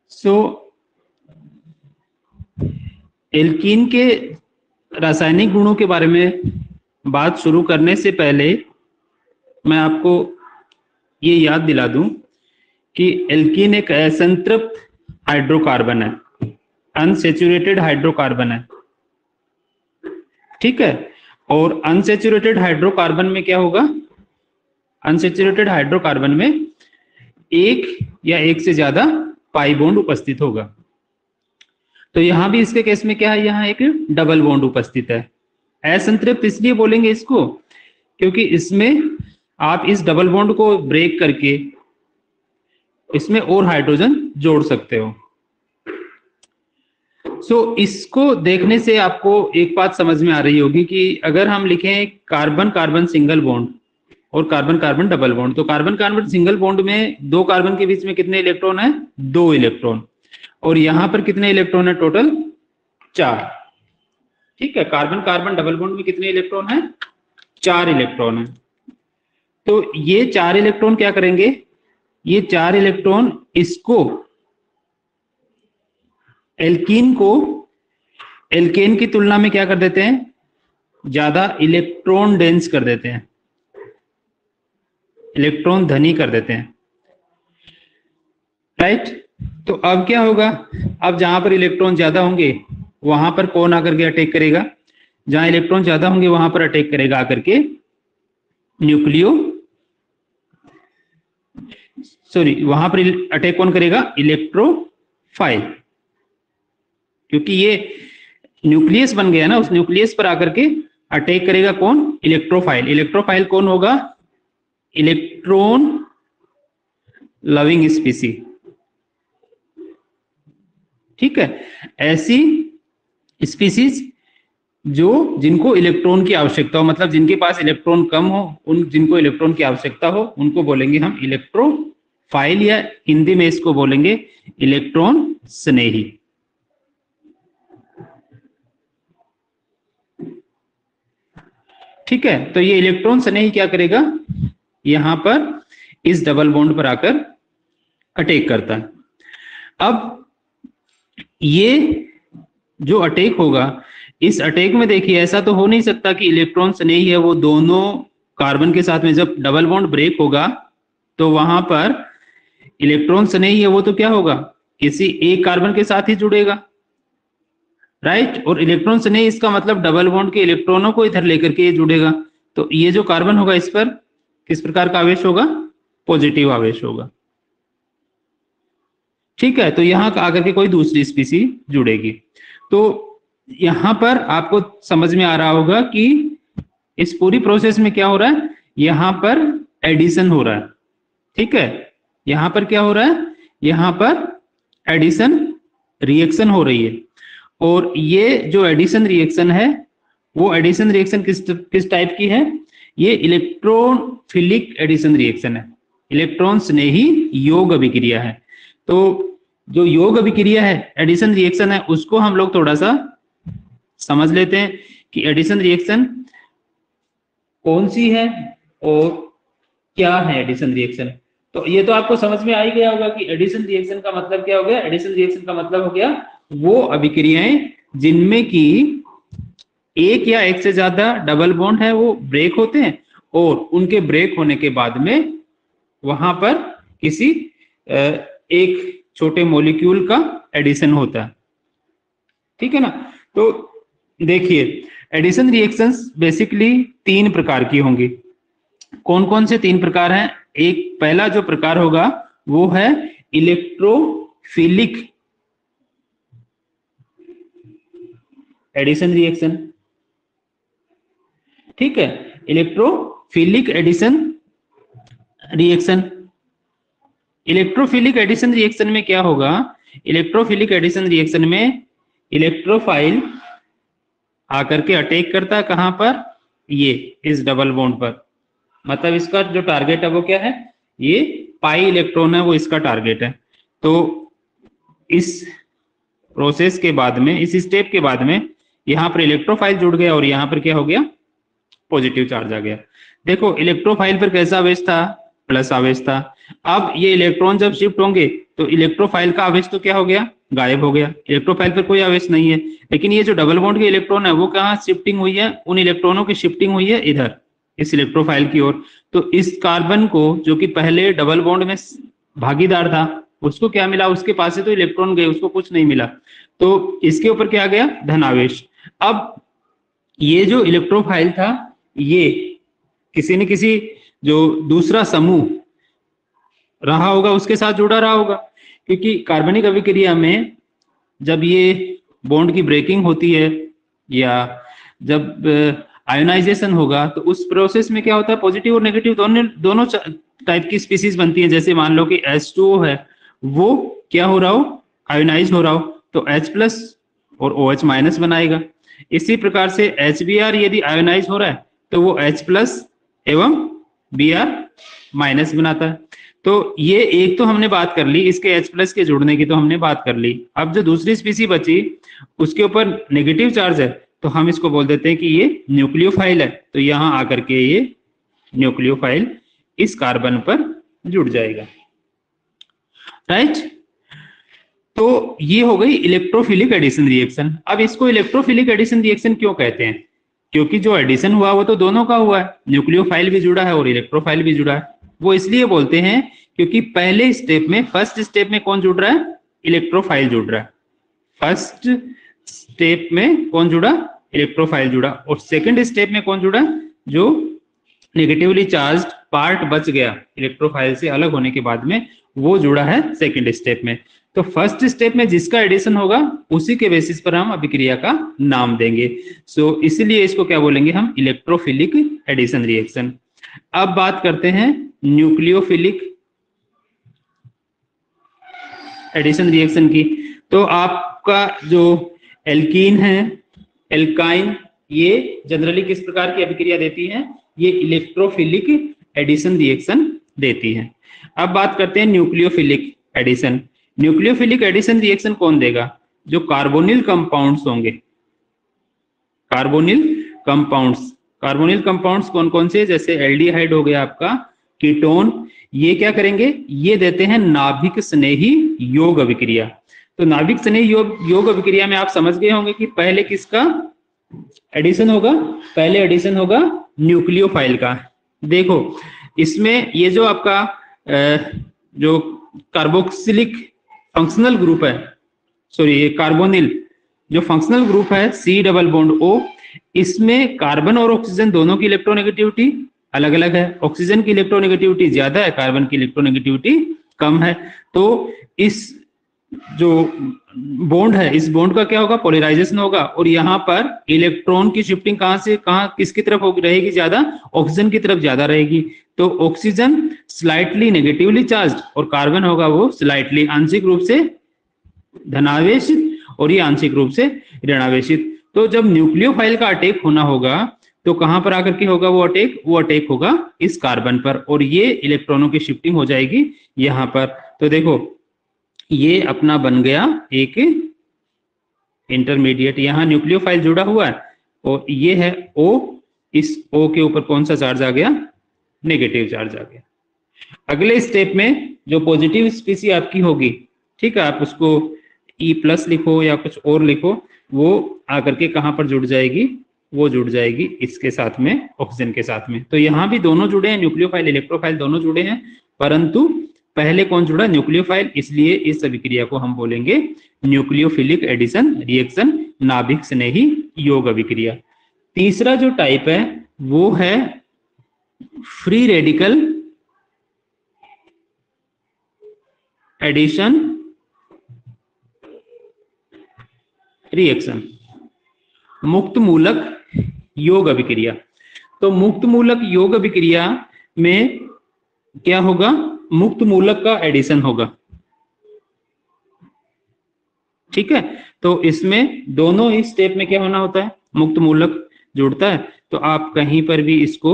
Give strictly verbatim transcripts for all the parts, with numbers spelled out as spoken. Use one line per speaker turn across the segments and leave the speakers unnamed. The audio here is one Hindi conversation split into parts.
सो एल्कीन के रासायनिक गुणों के बारे में बात शुरू करने से पहले मैं आपको ये याद दिला दूं कि एल्कीन एक असंतृप्त हाइड्रोकार्बन है, अनसैचुरेटेड हाइड्रोकार्बन है, ठीक है। और अनसैचुरेटेड हाइड्रोकार्बन में क्या होगा? अनसैचुरेटेड हाइड्रोकार्बन में एक या एक से ज्यादा पाई बॉन्ड उपस्थित होगा। तो यहां भी इसके केस में क्या है? यहां एक डबल बॉन्ड उपस्थित है। असंतृप्त इसलिए बोलेंगे इसको क्योंकि इसमें आप इस डबल बॉन्ड को ब्रेक करके इसमें और हाइड्रोजन जोड़ सकते हो। सो so, इसको देखने से आपको एक बात समझ में आ रही होगी कि अगर हम लिखें कार्बन कार्बन सिंगल बॉन्ड और कार्बन कार्बन डबल बॉन्ड, तो कार्बन कार्बन सिंगल बॉन्ड में दो कार्बन के बीच में कितने इलेक्ट्रॉन है? दो इलेक्ट्रॉन। और यहां पर कितने इलेक्ट्रॉन है? टोटल चार, ठीक है। कार्बन कार्बन डबल बॉन्ड में कितने इलेक्ट्रॉन है? चार इलेक्ट्रॉन है। तो ये चार इलेक्ट्रॉन क्या करेंगे? ये चार इलेक्ट्रॉन इसको एल्कीन को एल्केन की तुलना में क्या कर देते हैं? ज्यादा इलेक्ट्रॉन डेंस कर देते हैं, इलेक्ट्रॉन धनी कर देते हैं, राइट। तो अब क्या होगा? अब जहां पर इलेक्ट्रॉन ज्यादा होंगे वहां पर कौन आकर के अटैक करेगा? जहां इलेक्ट्रॉन ज्यादा होंगे वहां पर अटैक करेगा आकर के न्यूक्लियो सॉरी वहां पर अटैक कौन करेगा? इलेक्ट्रोफाइल, क्योंकि ये न्यूक्लियस बन गया ना, उस न्यूक्लियस पर आकर के अटैक करेगा कौन? इलेक्ट्रोफाइल। इलेक्ट्रोफाइल कौन होगा? इलेक्ट्रॉन लविंग स्पीसी, ठीक है। ऐसी स्पीसीज जो जिनको इलेक्ट्रॉन की आवश्यकता हो, मतलब जिनके पास इलेक्ट्रॉन कम हो, उन जिनको इलेक्ट्रॉन की आवश्यकता हो उनको बोलेंगे हम इलेक्ट्रोफाइल, या हिंदी में इसको बोलेंगे इलेक्ट्रॉन स्नेही। ठीक है। तो ये इलेक्ट्रॉन स्नेही क्या करेगा? यहां पर इस डबल बॉन्ड पर आकर अटैक करता है। अब ये जो अटैक होगा, इस अटैक में देखिए ऐसा तो हो नहीं सकता कि इलेक्ट्रॉन स्नेही है वो दोनों कार्बन के साथ में, जब डबल बॉन्ड ब्रेक होगा तो वहां पर इलेक्ट्रॉन स्नेही है वो तो क्या होगा? किसी एक कार्बन के साथ ही जुड़ेगा, राइट। और इलेक्ट्रॉन स्नेही इसका मतलब डबल बॉन्ड के इलेक्ट्रॉनों को इधर लेकर के ये जुड़ेगा। तो ये जो कार्बन होगा इस पर किस प्रकार का आवेश होगा? पॉजिटिव आवेश होगा, ठीक है। तो यहां आकर के कोई दूसरी स्पीसी जुड़ेगी। तो यहां पर आपको समझ में आ रहा होगा कि इस पूरी प्रोसेस में क्या हो रहा है? यहां पर एडिशन हो रहा है, ठीक है। यहां पर क्या हो रहा है? यहां पर एडिशन रिएक्शन हो रही है। और ये जो एडिशन रिएक्शन है वो एडिशन रिएक्शन किस किस टाइप की है? ये इलेक्ट्रोफिलिक एडिशन रिएक्शन है, इलेक्ट्रॉन स्नेही योग अभिक्रिया है। तो जो योग अभिक्रिया है, एडिशन रिएक्शन है, उसको हम लोग थोड़ा सा समझ लेते हैं कि एडिशन रिएक्शन कौन सी है और क्या है एडिशन रिएक्शन। तो ये तो आपको समझ में आ ही गया होगा कि एडिशन रिएक्शन का मतलब क्या हो गया? एडिशन रिएक्शन का मतलब हो गया वो अभिक्रियाएं जिनमें कि एक या एक से ज्यादा डबल बॉन्ड है वो ब्रेक होते हैं, और उनके ब्रेक होने के बाद में वहां पर किसी एक छोटे मॉलिक्यूल का एडिशन होता है, ठीक है ना। तो देखिए एडिशन रिएक्शंस बेसिकली तीन प्रकार की होंगी। कौन कौन से तीन प्रकार हैं? एक पहला जो प्रकार होगा वो है इलेक्ट्रोफिलिक एडिशन रिएक्शन, ठीक है। Electrophilic addition reaction electrophilic addition reaction में क्या होगा? इलेक्ट्रोफिलिक एडिशन रिएक्शन में इलेक्ट्रोफाइल आकर के अटैक करता है कहां पर? ये इस डबल बॉन्ड पर। मतलब इसका जो टारगेट है वो क्या है? ये पाई इलेक्ट्रॉन है वो इसका टारगेट है। तो इस प्रोसेस के बाद में, इस स्टेप के बाद में यहां पर इलेक्ट्रोफाइल जुड़ गया और यहां पर क्या हो गया? पॉजिटिव चार्ज आ गया। देखो इलेक्ट्रोफाइल पर कैसा आवेश था? प्लस आवेश था। अब ये इलेक्ट्रॉन जब शिफ्ट होंगे तो इलेक्ट्रोफाइल का आवेश तो क्या हो गया, गायब हो गया, इलेक्ट्रोफाइल पर कोई आवेश नहीं है। लेकिन ये जो डबल बॉन्ड के इलेक्ट्रॉन है वो कहाँ शिफ्टिंग हुई है, उन इलेक्ट्रॉनों की शिफ्टिंग हुई है इधर इस इलेक्ट्रोफाइल की ओर। तो इस कार्बन को जो कि पहले डबल बॉन्ड में भागीदार था उसको क्या मिला, उसके पास से तो इलेक्ट्रॉन गए, उसको कुछ नहीं मिला, तो इसके ऊपर क्या आ गया, धनावेश। अब ये जो इलेक्ट्रोफाइल था ये किसी न किसी जो दूसरा समूह रहा होगा उसके साथ जुड़ा रहा होगा, क्योंकि कार्बनिक अभिक्रिया में जब ये बॉन्ड की ब्रेकिंग होती है या जब आयोनाइजेशन होगा तो उस प्रोसेस में क्या होता है, पॉजिटिव और नेगेटिव दोनों दोनों टाइप की स्पीसीज बनती हैं। जैसे मान लो कि एच टू ओ है वो क्या हो रहा हो, आयोनाइज हो रहा हो, तो H प्लस और OH माइनस बनाएगा। इसी प्रकार से एच बी आर यदि आयोनाइज हो रहा है तो वो H प्लस एवं Br माइनस बनाता है। तो ये एक तो हमने बात कर ली, इसके H प्लस के जुड़ने की तो हमने बात कर ली। अब जो दूसरी स्पीसी बची उसके ऊपर नेगेटिव चार्ज है तो हम इसको बोल देते हैं कि ये न्यूक्लियोफाइल है। तो यहां आकर के ये न्यूक्लियोफाइल इस कार्बन पर जुड़ जाएगा, राइट। तो ये हो गई इलेक्ट्रोफिलिक एडिशन रिएक्शन। अब इसको इलेक्ट्रोफिलिक एडिशन रिएक्शन क्यों कहते हैं, क्योंकि जो एडिशन हुआ वो तो दोनों का हुआ है, न्यूक्लियोफाइल भी जुड़ा है और इलेक्ट्रोफाइल भी जुड़ा है। वो इसलिए बोलते हैं क्योंकि पहले स्टेप में, फर्स्ट स्टेप में कौन जुड़ रहा है, इलेक्ट्रोफाइल जुड़ रहा है। फर्स्ट स्टेप में कौन जुड़ा, इलेक्ट्रोफाइल जुड़ा, और सेकंड स्टेप में कौन जुड़ा, जो नेगेटिवली चार्ज्ड पार्ट बच गया इलेक्ट्रोफाइल से अलग होने के बाद में, वो जुड़ा है सेकंड स्टेप में। तो फर्स्ट स्टेप में जिसका एडिशन होगा उसी के बेसिस पर हम अभिक्रिया का नाम देंगे। सो so, इसलिए इसको क्या बोलेंगे हम, इलेक्ट्रोफिलिक एडिशन रिएक्शन। अब बात करते हैं न्यूक्लियोफिलिक एडिशन रिएक्शन की। तो आपका जो एल्कीन है, एल्काइन, ये जनरली किस प्रकार की अभिक्रिया देती है, ये इलेक्ट्रोफिलिक एडिशन रिएक्शन देती है। अब बात करते हैं nucleophilic addition. Nucleophilic addition reaction कौन देगा, जो कार्बोनिल कंपाउंड्स होंगे, कार्बोनिल कंपाउंड्स। कार्बोनिल कंपाउंड्स कौन कौन से, जैसे एल्डिहाइड हो गया आपका, कीटोन, ये क्या करेंगे, ये देते हैं नाभिक स्नेही योग अभिक्रिया। तो नाभिक स्नेही योग योग अभिक्रिया में आप समझ गए होंगे कि पहले किसका एडिशन होगा, पहले एडिशन होगा न्यूक्लियोफाइल का। देखो इसमें ये जो आपका जो कार्बोक्सिलिक फंक्शनल ग्रुप है, सॉरी ये कार्बोनिल जो फंक्शनल ग्रुप है सी डबल बॉन्ड ओ, इसमें कार्बन और ऑक्सीजन दोनों की इलेक्ट्रोनेगेटिविटी अलग अलग है। ऑक्सीजन की इलेक्ट्रोनेगेटिविटी ज्यादा है, कार्बन की इलेक्ट्रोनेगेटिविटी कम है। तो इस जो बॉन्ड है, इस बॉन्ड का क्या होगा, पोलराइजेशन होगा, और यहाँ पर इलेक्ट्रॉन की शिफ्टिंग कहां से कहां किसकी तरफ रहेगी, ज्यादा ऑक्सीजन की तरफ ज्यादा रहेगी। तो ऑक्सीजन स्लाइटली नेगेटिवली चार्ज्ड और कार्बन होगा वो स्लाइटली आंशिक रूप से धनावेशित और ये आंशिक रूप से ऋणावेशित। तो जब न्यूक्लियोफाइल का अटैक होना होगा तो कहां पर आकर के होगा वो अटैक, वो अटैक होगा इस कार्बन पर, और ये इलेक्ट्रॉनों की शिफ्टिंग हो जाएगी यहां पर। तो देखो ये अपना बन गया एक इंटरमीडिएट, यहाँ न्यूक्लियोफाइल जुड़ा हुआ है और ये है O, इस O के ऊपर कौन सा चार्ज आ गया, नेगेटिव चार्ज आ गया। अगले स्टेप में जो पॉजिटिव स्पीसी आपकी होगी, ठीक है, आप उसको E प्लस लिखो या कुछ और लिखो, वो आकर के कहां पर जुड़ जाएगी, वो जुड़ जाएगी इसके साथ में, ऑक्सीजन के साथ में। तो यहाँ भी दोनों जुड़े हैं, न्यूक्लियोफाइल इलेक्ट्रोफाइल दोनों जुड़े हैं, परंतु पहले कौन जुड़ा, न्यूक्लियोफाइल, इसलिए इस अभिक्रिया को हम बोलेंगे न्यूक्लियोफिलिक एडिशन रिएक्शन, नाभिक स्नेही योग अभिक्रिया। तीसरा जो टाइप है वो है फ्री रेडिकल एडिशन रिएक्शन, मुक्त मूलक योग अभिक्रिया। तो मुक्त मूलक योग अभिक्रिया में क्या होगा, मुक्त मूलक का एडिशन होगा, ठीक है। तो इसमें दोनों ही स्टेप में क्या होना होता है, मुक्त मूलक जुड़ता है। तो आप कहीं पर भी इसको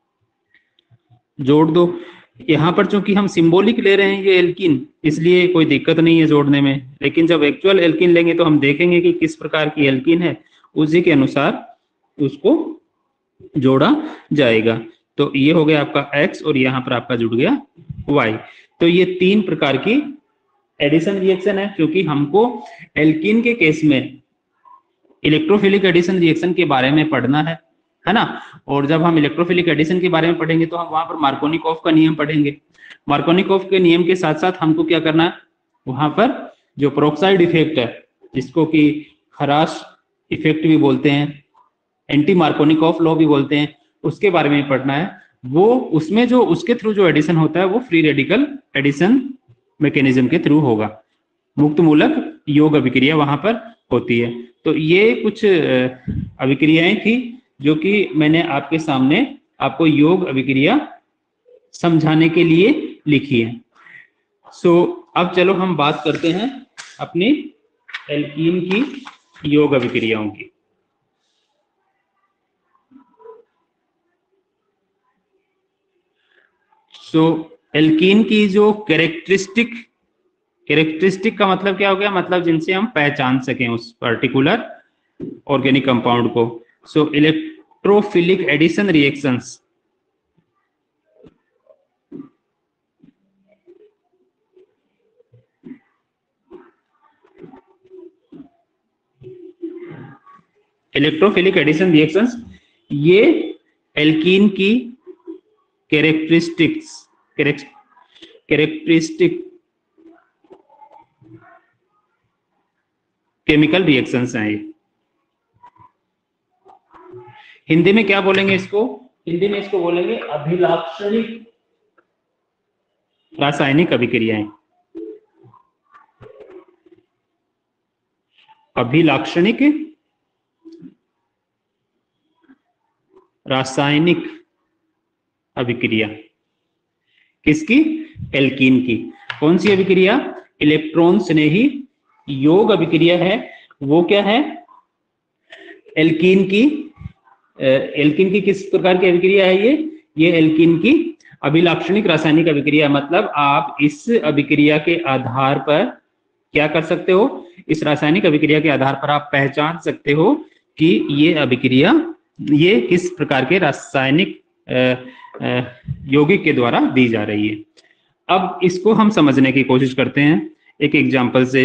जोड़ दो। यहाँ पर चूंकि हम सिंबॉलिक ले रहे हैं ये एल्कीन, इसलिए कोई दिक्कत नहीं है जोड़ने में, लेकिन जब एक्चुअल एल्कीन लेंगे तो हम देखेंगे कि किस प्रकार की एल्कीन है, उसी के अनुसार उसको जोड़ा जाएगा। तो ये हो गया आपका X और यहाँ पर आपका जुड़ गया Y। तो ये तीन प्रकार की एडिशन रिएक्शन है, क्योंकि हमको एल्कीन के केस में इलेक्ट्रोफिलिक एडिशन रिएक्शन के बारे में पढ़ना है, है ना। और जब हम इलेक्ट्रोफिलिक एडिशन के बारे में पढ़ेंगे तो हम वहां पर मार्कोनिकॉफ का नियम पढ़ेंगे। मार्कोनिकॉफ के नियम के साथ साथ हमको क्या करना है, वहां पर जो पेरोक्साइड इफेक्ट है, जिसको कि खराश इफेक्ट भी बोलते हैं, एंटी मार्कोनिकॉफ लॉ भी बोलते हैं, उसके बारे में पढ़ना है। वो उसमें जो उसके थ्रू जो एडिशन होता है वो फ्री रेडिकल एडिशन मैकेनिज्म के थ्रू होगा, मुक्त मूलक योग अभिक्रिया वहां पर होती है। तो ये कुछ अभिक्रियाएं थी जो कि मैंने आपके सामने आपको योग अभिक्रिया समझाने के लिए लिखी है। सो अब चलो हम बात करते हैं अपनी एल्कीन की योग अभिक्रियाओं की। सो एल्कीन की जो कैरेक्टरिस्टिक कैरेक्टरिस्टिक का मतलब क्या हो गया, मतलब जिनसे हम पहचान सकें उस पर्टिकुलर ऑर्गेनिक कंपाउंड को। So electrophilic addition reactions, electrophilic addition reactions ये एल्कीन की कैरेक्टरिस्टिक्स कैरेक्टरिस्टिक केमिकल रिएक्शंस हैं। ये हिंदी में क्या बोलेंगे इसको, हिंदी में इसको बोलेंगे अभिलाक्षणिक रासायनिक अभिक्रियाएं। अभिलाक्षणिक रासायनिक अभिक्रिया किसकी, एल्कीन की। कौन सी अभिक्रिया, इलेक्ट्रॉन स्नेही योग अभिक्रिया है। वो क्या है, एल्कीन की एल्कीन की किस प्रकार की अभिक्रिया है ये ये एल्कीन की अभिलाक्षणिक रासायनिक अभिक्रिया। मतलब आप इस अभिक्रिया के आधार पर क्या कर सकते हो, इस रासायनिक अभिक्रिया के आधार पर आप पहचान सकते हो कि ये अभिक्रिया ये किस प्रकार के रासायनिक यौगिक के द्वारा दी जा रही है। अब इसको हम समझने की कोशिश करते हैं एक एग्जांपल से।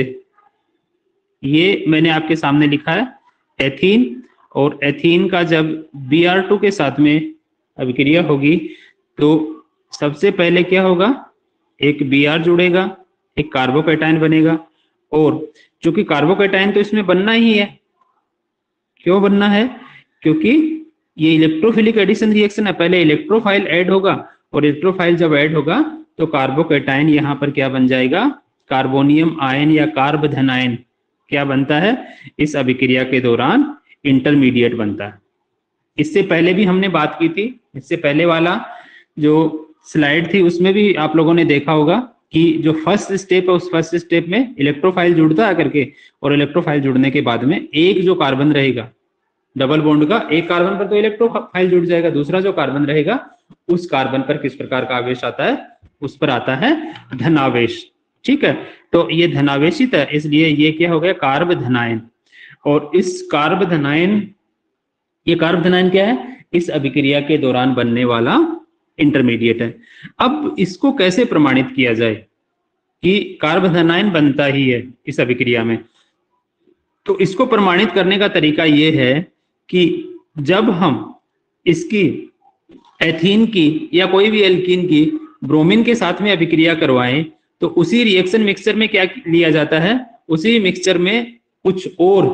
ये मैंने आपके सामने लिखा है एथीन, और एथीन का जब बी आर टू के साथ में अभिक्रिया होगी तो सबसे पहले क्या होगा, एक बी आर जुड़ेगा, एक कार्बोकैटायन बनेगा। और चूंकि कार्बोकैटायन तो इसमें बनना ही है, क्यों बनना है, क्योंकि ये इलेक्ट्रोफिलिक एडिशन रिएक्शन है, पहले इलेक्ट्रोफाइल ऐड होगा, और इलेक्ट्रोफाइल जब ऐड होगा तो कार्बोकैटायन यहाँ पर क्या बन जाएगा, कार्बोनियम आयन या कार्ब धन आयन क्या बनता है, इस अभिक्रिया के दौरान इंटरमीडिएट बनता है। इससे पहले भी हमने बात की थी, इससे पहले वाला जो स्लाइड थी उसमें भी आप लोगों ने देखा होगा कि जो फर्स्ट स्टेप है उस फर्स्ट स्टेप में इलेक्ट्रोफाइल जुड़ता है करके, और इलेक्ट्रोफाइल जुड़ने के बाद में एक जो कार्बन रहेगा डबल बॉन्ड का, एक कार्बन पर तो इलेक्ट्रोफाइल जुड़ जाएगा, दूसरा जो कार्बन रहेगा उस कार्बन पर किस प्रकार का आवेश आता है, उस पर आता है धनावेश। ठीक है, तो ये धनावेशित है, इसलिए ये क्या हो गया, कार्ब धनायन। और इस कार्ब धनायन, ये कार्ब धनायन क्या है, इस अभिक्रिया के दौरान बनने वाला इंटरमीडिएट है। अब इसको कैसे प्रमाणित किया जाए कि कार्ब धनायन बनता ही है इस अभिक्रिया में, तो इसको प्रमाणित करने का तरीका ये है कि जब हम इसकी एथीन की या कोई भी एल्कीन की ब्रोमीन के साथ में अभिक्रिया करवाएं तो उसी रिएक्शन मिक्सचर में क्या लिया जाता है, उसी मिक्सचर में कुछ और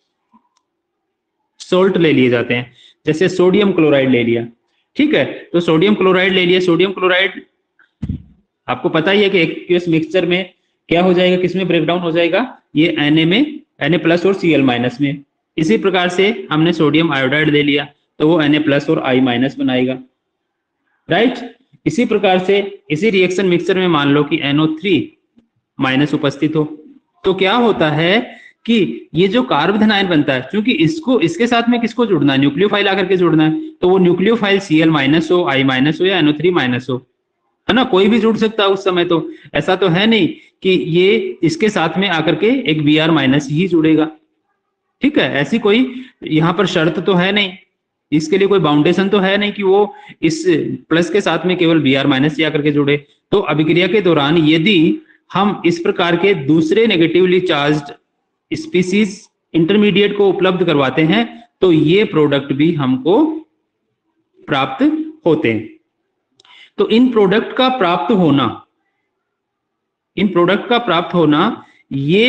सोल्ट ले लिए जाते हैं, जैसे सोडियम क्लोराइड ले लिया। ठीक है, तो सोडियम क्लोराइड ले लिया, सोडियम क्लोराइड आपको पता ही है कि एक्वियस मिक्सचर में क्या हो जाएगा, किसमें ब्रेकडाउन हो जाएगा, ये Na में, Na प्लस और Cl माइनस में। इसी प्रकार से हमने सोडियम आयोडाइड ले लिया तो वो Na प्लस और I माइनस बनाएगा, राइट। इसी प्रकार से इसी रिएक्शन मिक्सचर में मान लो कि एन ओ थ्री माइनस उपस्थित हो, तो क्या होता है कि ये जो कार्ब धनायन बनता है, क्योंकि इसको इसके साथ में किसको जुड़ना है, न्यूक्लियोफाइल आकर के जुड़ना है, तो वो न्यूक्लियोफाइल Cl माइनस हो, I माइनस हो या एन ओ थ्री माइनस हो, है ना, कोई भी जुड़ सकता है उस समय। तो ऐसा तो है नहीं कि ये इसके साथ में आकर के एक बी आर माइनस ही जुड़ेगा। ठीक है, ऐसी कोई यहाँ पर शर्त तो है नहीं, इसके लिए कोई बाउंडेशन तो है नहीं कि वो इस प्लस के साथ में केवल बी आर माइनस ही आकर के जुड़े। तो अभिक्रिया के दौरान यदि हम इस प्रकार के दूसरे नेगेटिवली चार्ज्ड स्पीसीज इंटरमीडिएट को उपलब्ध करवाते हैं तो ये प्रोडक्ट भी हमको प्राप्त होते हैं। तो इन प्रोडक्ट का प्राप्त होना इन प्रोडक्ट का प्राप्त होना ये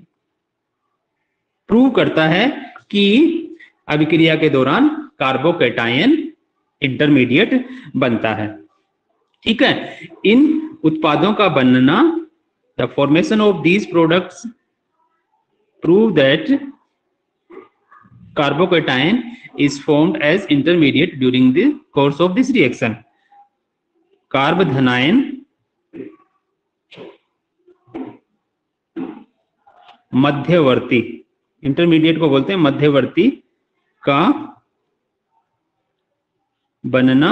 प्रूव करता है कि अभिक्रिया के दौरान कार्बोकैटायन इंटरमीडिएट बनता है। ठीक है, इन उत्पादों का बनना, the formation of these products prove that carbocation is formed as intermediate during the course of this reaction. कार्बधनायन मध्यवर्ती, इंटरमीडिएट को बोलते हैं मध्यवर्ती, का बनना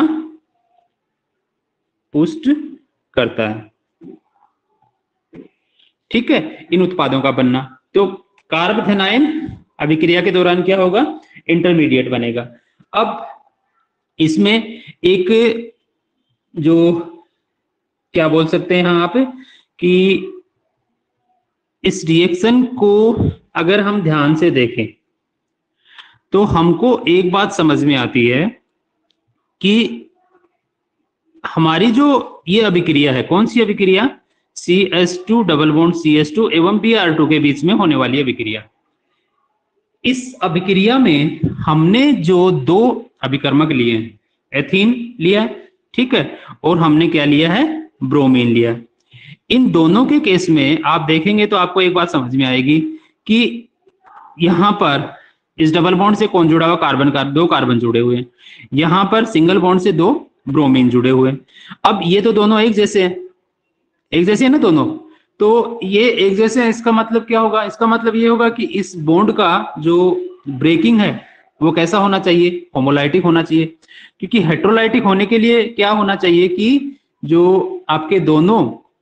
पुष्ट करता है। ठीक है, इन उत्पादों का बनना, तो कार्बधनायन अभिक्रिया के दौरान क्या होगा, इंटरमीडिएट बनेगा। अब इसमें एक जो क्या बोल सकते हैं आप कि इस रिएक्शन को अगर हम ध्यान से देखें तो हमको एक बात समझ में आती है कि हमारी जो ये अभिक्रिया है, कौन सी अभिक्रिया, C S two double bond C S two एवं बी आर टू के बीच में होने वाली अभिक्रिया। इस अभिक्रिया में हमने जो दो अभिकर्मक लिए हैं, एथीन लिया है, ठीक है, और हमने क्या लिया है, ब्रोमीन लिया है। इन दोनों के केस में आप देखेंगे तो आपको एक बात समझ में आएगी कि यहां पर इस डबल बॉन्ड से कौन जुड़ा हुआ, कार्बन का दो कार्बन जुड़े हुए हैं, यहां पर सिंगल बॉन्ड से दो ब्रोमीन जुड़े हुए हैं। अब ये तो दोनों एक जैसे हैं, एक जैसे है ना दोनों, तो ये एक जैसे है, इसका मतलब क्या होगा, इसका मतलब ये होगा कि इस बॉन्ड का जो ब्रेकिंग है वो कैसा होना चाहिए, होमोलाइटिक होना चाहिए, क्योंकि हेट्रोलाइटिक होने के लिए क्या होना चाहिए कि जो आपके दोनों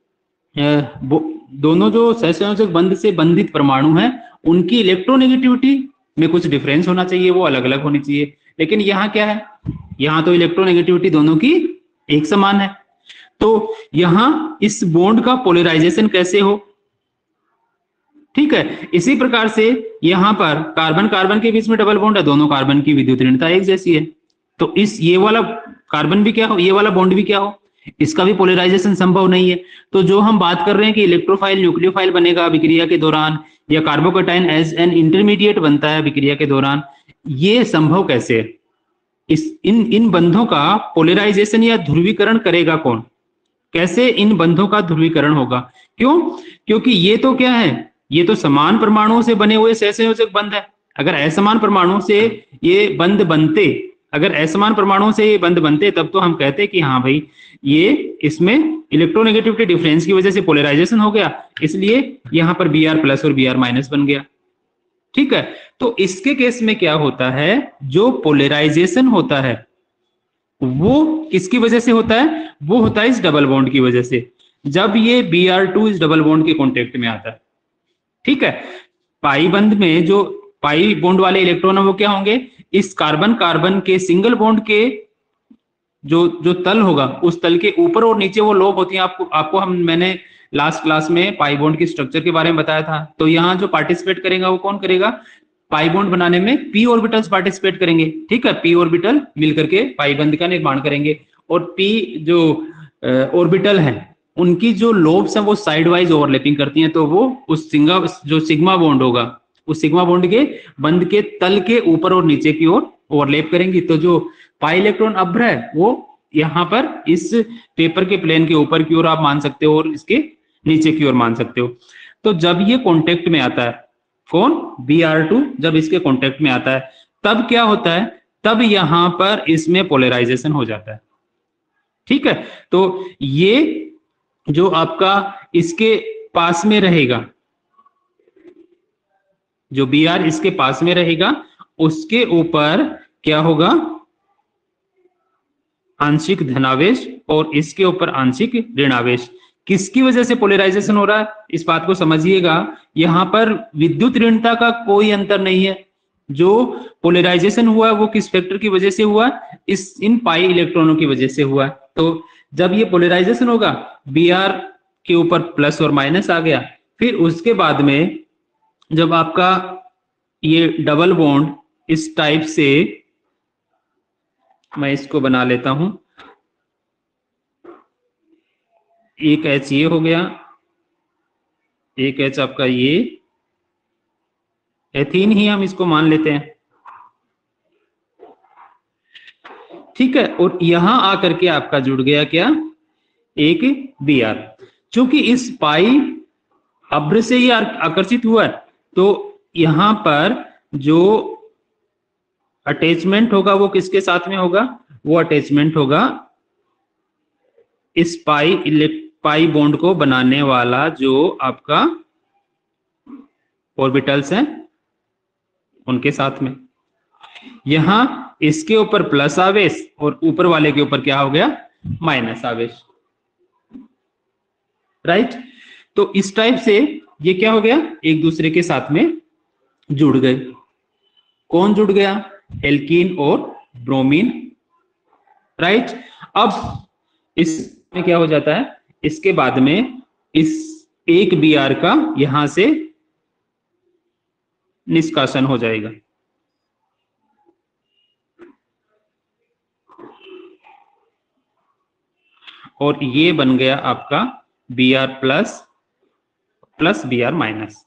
दोनों जो सहसंयोजक बंध से बंधित परमाणु हैं उनकी इलेक्ट्रोनेगेटिविटी में कुछ डिफरेंस होना चाहिए, वो अलग अलग होनी चाहिए। लेकिन यहाँ क्या है, यहाँ तो इलेक्ट्रोनेगेटिविटी दोनों की एक समान है। तो यहां इस बॉन्ड का पोलराइजेशन कैसे हो, ठीक है, इसी प्रकार से यहां पर कार्बन कार्बन के बीच में डबल बॉन्ड है, दोनों कार्बन की विद्युत ऋणता एक जैसी है, तो इस ये वाला कार्बन भी क्या हो, ये वाला बॉन्ड भी क्या हो, इसका भी पोलराइजेशन संभव नहीं है। तो जो हम बात कर रहे हैं कि इलेक्ट्रोफाइल न्यूक्लियोफाइल बनेगा अभिक्रिया के दौरान, या कार्बोकैटायन एज एन इंटरमीडिएट बनता है अभिक्रिया के दौरान, ये संभव कैसे है, इस इन इन बंधों का पोलराइजेशन या ध्रुवीकरण करेगा कौन, कैसे इन बंधों का ध्रुवीकरण होगा, क्यों, क्योंकि ये तो क्या है, ये तो समान परमाणुओं से बने हुए सहसंयोजक बंध है। अगर असमान परमाणुओं से ये बंध बनते अगर असमान परमाणुओं से ये बंध बनते तब तो हम कहते कि हाँ भाई ये इसमें इलेक्ट्रोनेगेटिविटी डिफरेंस की वजह से पोलराइजेशन हो गया, इसलिए यहां पर बी आर प्लस और बी आर माइनस बन गया। ठीक है, तो इसके केस में क्या होता है, जो पोलराइजेशन होता है वो किसकी वजह से होता है, वो होता है इस डबल बॉन्ड की वजह से, जब ये बी आर टू इस डबल बॉन्ड के कॉन्टेक्ट में आता है। ठीक है, पाई बंध में जो पाई बॉन्ड वाले इलेक्ट्रॉन है वो क्या होंगे, इस कार्बन कार्बन के सिंगल बॉन्ड के जो जो तल होगा उस तल के ऊपर और नीचे वो लोब होती हैं। आपको आपको हम मैंने लास्ट क्लास में पाई बॉन्ड की स्ट्रक्चर के बारे में बताया था। तो यहाँ जो पार्टिसिपेट करेगा वो कौन करेगा, पाई बॉन्ड बनाने में पी ऑर्बिटल्स पार्टिसिपेट करेंगे। ठीक है, पी ऑर्बिटल मिलकर के पाई बंध का निर्माण करेंगे, और पी जो ऑर्बिटल है उनकी जो लोब्स हैं वो साइड वाइज ओवरलैपिंग करती हैं, तो वो उस सिंगा जो सिग्मा बॉन्ड होगा उस सिग्मा बॉन्ड के बंध के तल के ऊपर और नीचे की ओर ओवरलैप करेंगी। तो जो पाई इलेक्ट्रॉन अभ्र है वो यहाँ पर इस पेपर के प्लेन के ऊपर की ओर आप मान सकते हो और इसके नीचे की ओर मान सकते हो। तो जब ये कॉन्टेक्ट में आता है, कौन, बी आर टू जब इसके कॉन्टेक्ट में आता है तब क्या होता है, तब यहां पर इसमें पोलराइजेशन हो जाता है। ठीक है, तो ये जो आपका इसके पास में रहेगा, जो बी आर इसके पास में रहेगा उसके ऊपर क्या होगा, आंशिक धनावेश, और इसके ऊपर आंशिक ऋणावेश। किसकी वजह से पोलराइजेशन हो रहा है, इस बात को समझिएगा। यहां पर विद्युत ऋणता का कोई अंतर नहीं है, जो पोलराइजेशन हुआ है वो किस फैक्टर की वजह से हुआ, इस इन पाई इलेक्ट्रॉनों की वजह से हुआ है। तो जब ये पोलराइजेशन होगा बी आर के ऊपर प्लस और माइनस आ गया। फिर उसके बाद में जब आपका ये डबल बॉन्ड इस टाइप से, मैं इसको बना लेता हूं, एक एच ये हो गया, एक एच आपका ये एथीन ही हम इसको मान लेते हैं, ठीक है। और यहां आकर के आपका जुड़ गया क्या, एक बी आर। चूंकि इस पाई अभ्र से ही आकर्षित हुआ है, तो यहां पर जो अटैचमेंट होगा वो किसके साथ में होगा, वो अटैचमेंट होगा इस पाई पाई बॉन्ड को बनाने वाला जो आपका ऑर्बिटल्स हैं उनके साथ में। यहां इसके ऊपर प्लस आवेश और ऊपर वाले के ऊपर क्या हो गया, माइनस आवेश, राइट। तो इस टाइप से ये क्या हो गया, एक दूसरे के साथ में जुड़ गए। कौन जुड़ गया, एल्कीन और ब्रोमीन, राइट। अब इसमें क्या हो जाता है, इसके बाद में इस एक बी आर का यहां से निष्कासन हो जाएगा, और ये बन गया आपका B R plus plus B R minus,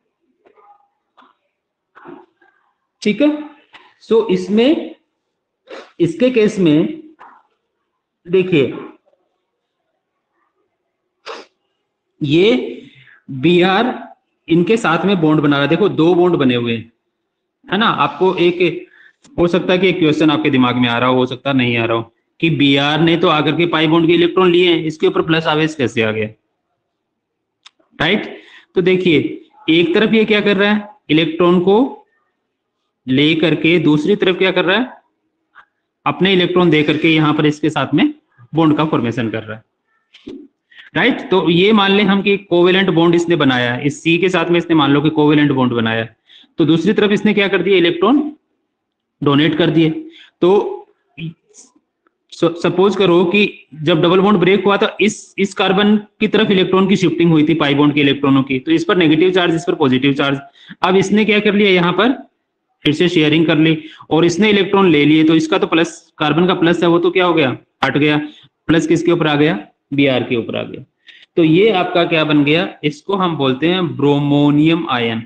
ठीक है। सो इसमें इसके केस में देखिए ये बी आर इनके साथ में बॉन्ड बना रहा है, देखो दो बॉन्ड बने हुए हैं, है ना। आपको एक हो सकता है कि एक क्वेश्चन आपके दिमाग में आ रहा हो, हो सकता नहीं आ रहा हो, कि बी आर ने तो आकर के पाई बॉन्ड के इलेक्ट्रॉन लिए हैं, इसके ऊपर प्लस आवेश कैसे आ गया, राइट। तो देखिए एक तरफ ये क्या कर रहा है, इलेक्ट्रॉन को ले करके दूसरी तरफ क्या कर रहा है, अपने इलेक्ट्रॉन दे करके यहां पर इसके साथ में बॉन्ड का फॉर्मेशन कर रहा है, राइट। तो ये मान लें हम कि कोवेलेंट बॉन्ड इसने बनाया है, इस सी के साथ में इसने मान लो कि कोवेलेंट बॉन्ड बनाया है, तो दूसरी तरफ इसने क्या कर दिया, इलेक्ट्रॉन डोनेट कर दिए। तो सपोज करो कि जब डबल बॉन्ड ब्रेक हुआ तो इस इस कार्बन की तरफ इलेक्ट्रॉन की शिफ्टिंग हुई थी पाई बॉन्ड के इलेक्ट्रॉनों की, तो इस पर नेगेटिव चार्ज, इस पर पॉजिटिव चार्ज। अब इसने क्या कर लिया, यहाँ पर फिर से शेयरिंग कर ली और इसने इलेक्ट्रॉन ले लिए, तो इसका तो प्लस, कार्बन का प्लस है वो तो क्या हो गया, हट गया, प्लस किसके ऊपर आ गया, बी आर के ऊपर आ गया। तो ये आपका क्या बन गया, इसको हम बोलते हैं ब्रोमोनियम आयन,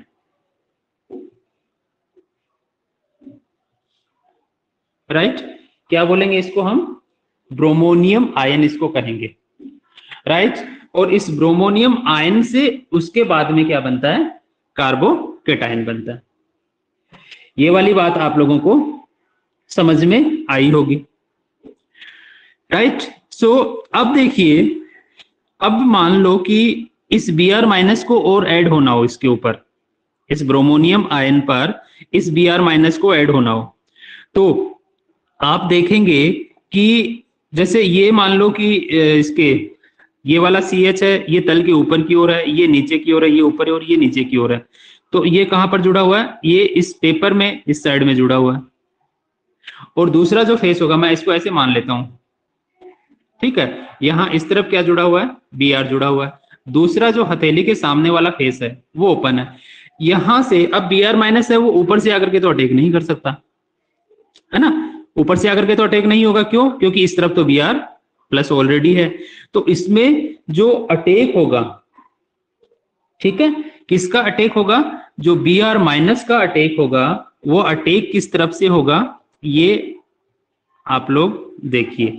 राइट। क्या बोलेंगे इसको हम, ब्रोमोनियम आयन इसको कहेंगे, राइट। और इस ब्रोमोनियम आयन से उसके बाद में क्या बनता है, कार्बोकेटायन बनता है। ये वाली बात आप लोगों को समझ में आई होगी, राइट। सो अब देखिए, अब मान लो कि इस बी आर माइनस को और ऐड होना हो इसके ऊपर, इस ब्रोमोनियम आयन पर इस बी आर माइनस को ऐड होना हो, तो आप देखेंगे कि जैसे ये मान लो कि इसके ये वाला सी एच है, ये तल के ऊपर की ओर है, ये नीचे की ओर है, ये ऊपर और ये नीचे की ओर है, तो ये कहां पर जुड़ा हुआ है, ये इस पेपर में इस साइड में जुड़ा हुआ है। और दूसरा जो फेस होगा, मैं इसको ऐसे मान लेता हूं, ठीक है, यहां इस तरफ क्या जुड़ा हुआ है, बी आर जुड़ा हुआ है। दूसरा जो हथेली के सामने वाला फेस है वो ओपन है, यहां से अब बी आर माइनस है, वो ऊपर से आकर के तो अटैक नहीं कर सकता, है ना, ऊपर से आकर के तो अटैक नहीं होगा, क्यों, क्योंकि इस तरफ तो बी आर प्लस ऑलरेडी है। तो इसमें जो अटैक होगा, ठीक है, किसका अटैक होगा, जो बी आर माइनस का अटैक होगा, वो अटैक किस तरफ से होगा, ये आप लोग देखिए।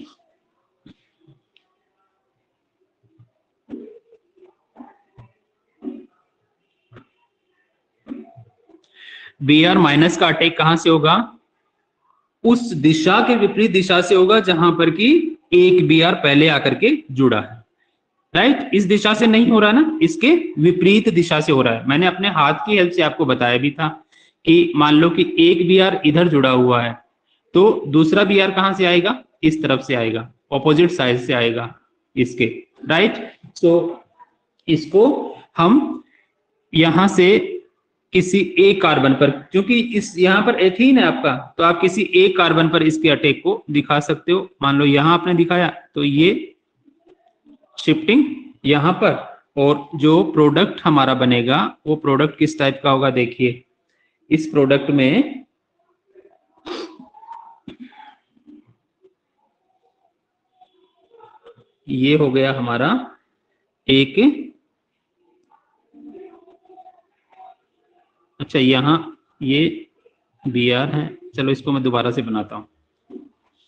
बी आर माइनस का अटैक कहां से होगा, उस दिशा के विपरीत दिशा से होगा जहां पर कि एक बी आर पहले आकर के जुड़ा है, राइट। इस दिशा से नहीं हो रहा ना, इसके विपरीत दिशा से हो रहा है। मैंने अपने हाथ की हेल्प से आपको बताया भी था कि मान लो कि एक बी आर इधर जुड़ा हुआ है, तो दूसरा बी आर कहां से आएगा, इस तरफ से आएगा, ऑपोजिट साइड से आएगा इसके, राइट। सो इसको हम यहां से किसी एक कार्बन पर, क्योंकि इस यहां पर एथीन है आपका, तो आप किसी एक कार्बन पर इसके अटैक को दिखा सकते हो। मान लो यहां आपने दिखाया, तो ये शिफ्टिंग यहां पर, और जो प्रोडक्ट हमारा बनेगा वो प्रोडक्ट किस टाइप का होगा, देखिए इस प्रोडक्ट में ये हो गया हमारा एक, अच्छा यहां ये बी आर है, चलो इसको मैं दोबारा से बनाता हूं,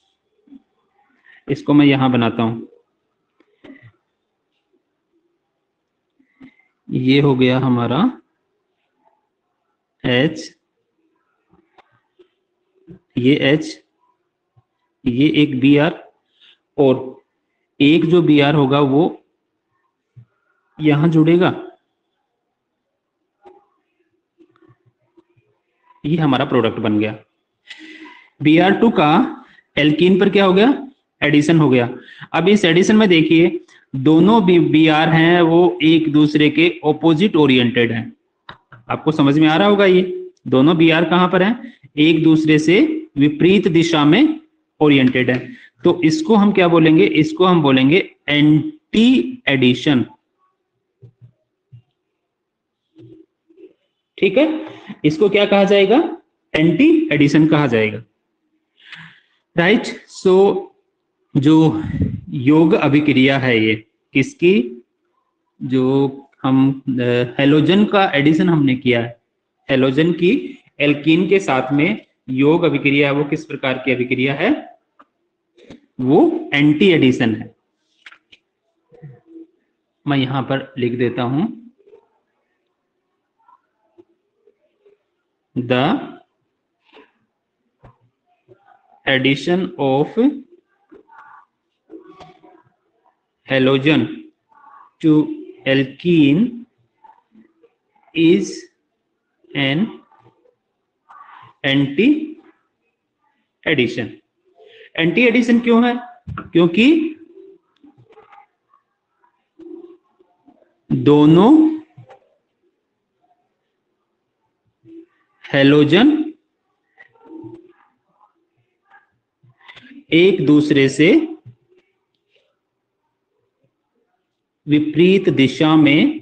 इसको मैं यहां बनाता हूं, ये हो गया हमारा H, ये H, ये एक बी आर, और एक जो बी आर होगा वो यहां जुड़ेगा, ये हमारा प्रोडक्ट बन गया। बी आर टू का एल्कीन पर क्या हो गया, एडिशन हो गया। अब इस एडिशन में देखिए दोनों बी आर हैं वो एक दूसरे के ऑपोजिट ओरिएंटेड हैं, आपको समझ में आ रहा होगा, ये दोनों बी आर कहां पर हैं, एक दूसरे से विपरीत दिशा में ओरिएंटेड है। तो इसको हम क्या बोलेंगे, इसको हम बोलेंगे एंटी एडिशन, ठीक है, इसको क्या कहा जाएगा, एंटी एडिशन कहा जाएगा, राइट। सो जो योग अभिक्रिया है ये किसकी, जो हम हेलोजन का एडिशन हमने किया है, हेलोजन की एल्कीन के साथ में योग अभिक्रिया है, वो किस प्रकार की अभिक्रिया है, वो एंटी एडिशन है। मैं यहां पर लिख देता हूं, the addition of halogen to alkene is an anti addition. Anti addition क्यों है, क्योंकि दोनों हेलोजन एक दूसरे से विपरीत दिशा में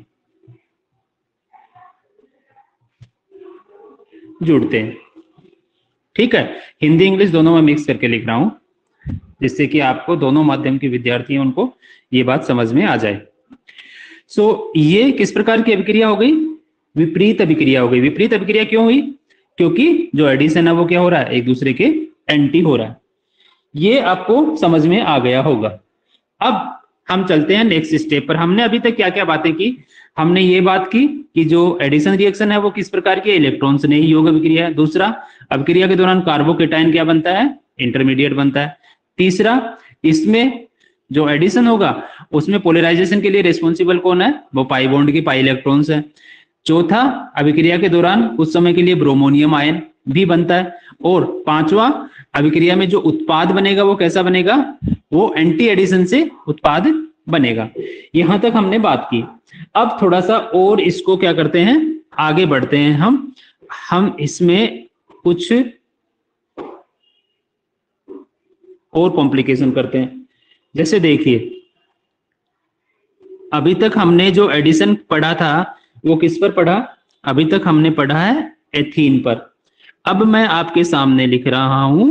जुड़ते हैं, ठीक है। हिंदी इंग्लिश दोनों में मिक्स करके लिख रहा हूं, जिससे कि आपको दोनों माध्यम के विद्यार्थी हैं उनको ये बात समझ में आ जाए। सो so, ये किस प्रकार की अभिक्रिया हो गई, विपरीत अभिक्रिया हो गई। विपरीत अभिक्रिया क्यों हुई, क्योंकि जो एडिशन है वो क्या हो रहा है, एक दूसरे के एंटी हो रहा है। ये आपको समझ में आ गया होगा। अब हम चलते हैं नेक्स्ट स्टेप पर। हमने अभी तक क्या क्या बातें की, हमने ये बात की कि जो एडिशन रिएक्शन है वो किस प्रकार की, इलेक्ट्रॉन से नहीं योग अभिक्रिया है। दूसरा, अभिक्रिया के दौरान कार्बोकेटायन क्या बनता है, इंटरमीडिएट बनता है। तीसरा, इसमें जो एडिशन होगा उसमें पोलराइजेशन के लिए रिस्पॉन्सिबल कौन है, वो पाई बॉन्ड की पाई इलेक्ट्रॉन्स है। चौथा, अभिक्रिया के दौरान कुछ समय के लिए ब्रोमोनियम आयन भी बनता है। और पांचवा, अभिक्रिया में जो उत्पाद बनेगा वो कैसा बनेगा, वो एंटी एडिशन से उत्पाद बनेगा। यहां तक हमने बात की। अब थोड़ा सा और इसको क्या करते हैं, आगे बढ़ते हैं हम हम इसमें कुछ और कॉम्प्लिकेशन करते हैं। जैसे देखिए, अभी तक हमने जो एडिशन पढ़ा था वो किस पर पढ़ा, अभी तक हमने पढ़ा है एथीन पर। अब मैं आपके सामने लिख रहा हूं,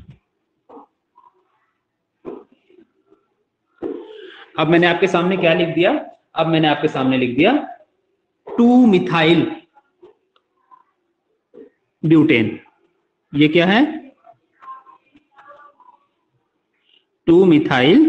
अब मैंने आपके सामने क्या लिख दिया, अब मैंने आपके सामने लिख दिया टू मिथाइल ब्यूटेन। ये क्या है, टू मिथाइल